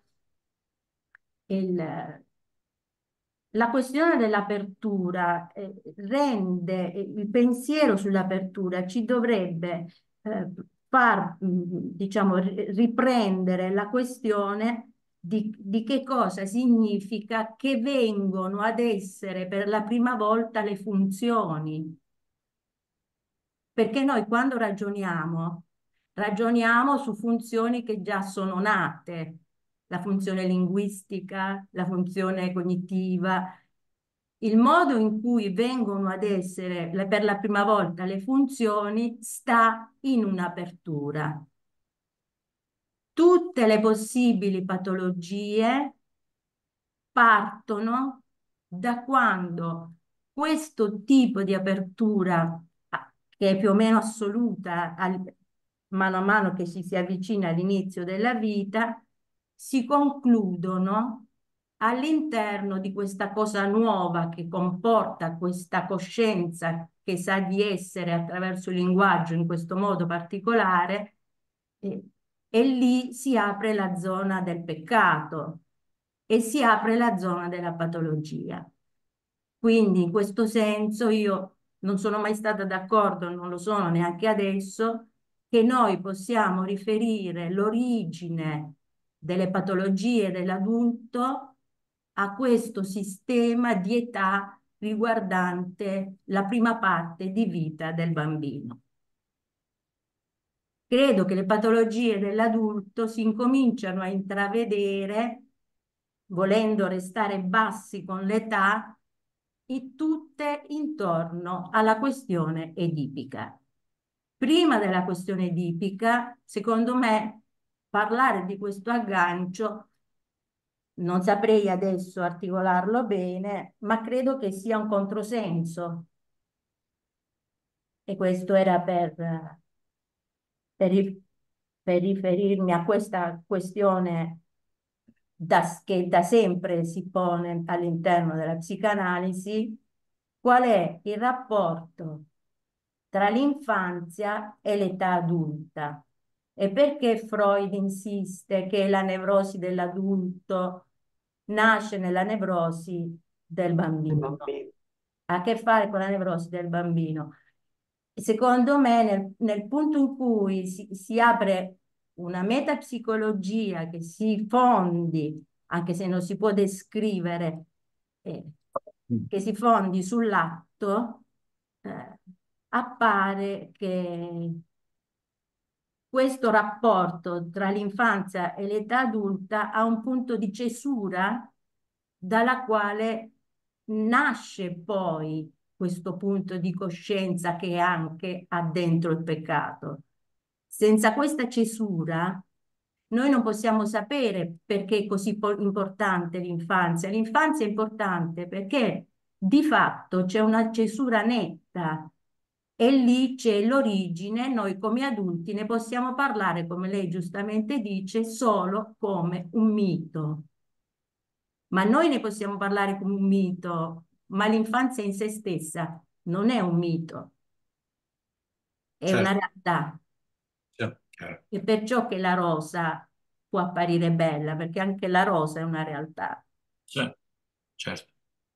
il, la questione dell'apertura eh, rende eh, il pensiero sull'apertura ci dovrebbe eh, far, mh, diciamo, ri- riprendere la questione di, di che cosa significa che vengono ad essere per la prima volta le funzioni. Perché noi quando ragioniamo, ragioniamo su funzioni che già sono nate, la funzione linguistica, la funzione cognitiva. Il modo in cui vengono ad essere le- per la prima volta le funzioni sta in un'apertura. Tutte le possibili patologie partono da quando questo tipo di apertura, ah, che è più o meno assoluta al- mano a mano che ci si avvicina all'inizio della vita, si concludono all'interno di questa cosa nuova che comporta questa coscienza che sa di essere attraverso il linguaggio in questo modo particolare, e, e lì si apre la zona del peccato e si apre la zona della patologia. Quindi in questo senso io non sono mai stata d'accordo, non lo sono neanche adesso, che noi possiamo riferire l'origine delle patologie dell'adulto a questo sistema di età riguardante la prima parte di vita del bambino. Credo che le patologie dell'adulto si incominciano a intravedere, volendo restare bassi con l'età, e tutte intorno alla questione edipica. Prima della questione edipica, secondo me, parlare di questo aggancio, non saprei adesso articolarlo bene, ma credo che sia un controsenso. E questo era per, per, ri- per riferirmi a questa questione da- che da sempre si pone all'interno della psicanalisi. Qual è il rapporto tra l'infanzia e l'età adulta? E perché Freud insiste che la nevrosi dell'adulto nasce nella nevrosi del Il bambino? bambino. Ha a che fare con la nevrosi del bambino. Secondo me, nel, nel punto in cui si, si apre una metapsicologia che si fondi, anche se non si può descrivere, eh, che si fondi sull'atto, eh, appare che questo rapporto tra l'infanzia e l'età adulta ha un punto di cesura dalla quale nasce poi questo punto di coscienza che anche ha dentro il peccato. Senza questa cesura noi non possiamo sapere perché è così importante l'infanzia. L'infanzia è importante perché di fatto c'è una cesura netta e lì c'è l'origine. Noi come adulti ne possiamo parlare, come lei giustamente dice, solo come un mito. Ma noi ne possiamo parlare come un mito, ma l'infanzia in sé stessa non è un mito, è una Certo, realtà. certo, chiaro. E perciò che la rosa può apparire bella, perché anche la rosa è una realtà. Sì, certo.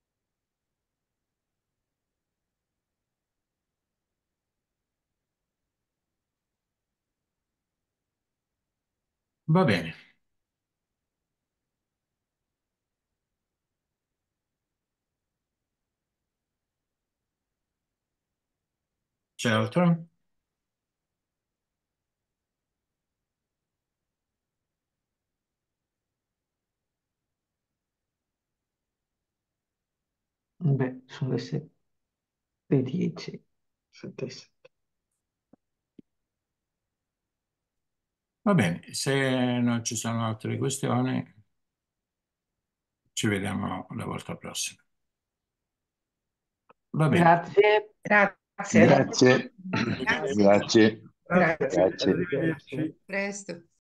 Va bene. C'è altro? Beh, sono le sette e dieci. Sette e sette. Va bene, se non ci sono altre questioni, ci vediamo la volta prossima. Va bene. Grazie. Grazie. Grazie, Grazie. grazie, Grazie, grazie. arrivederci. Presto.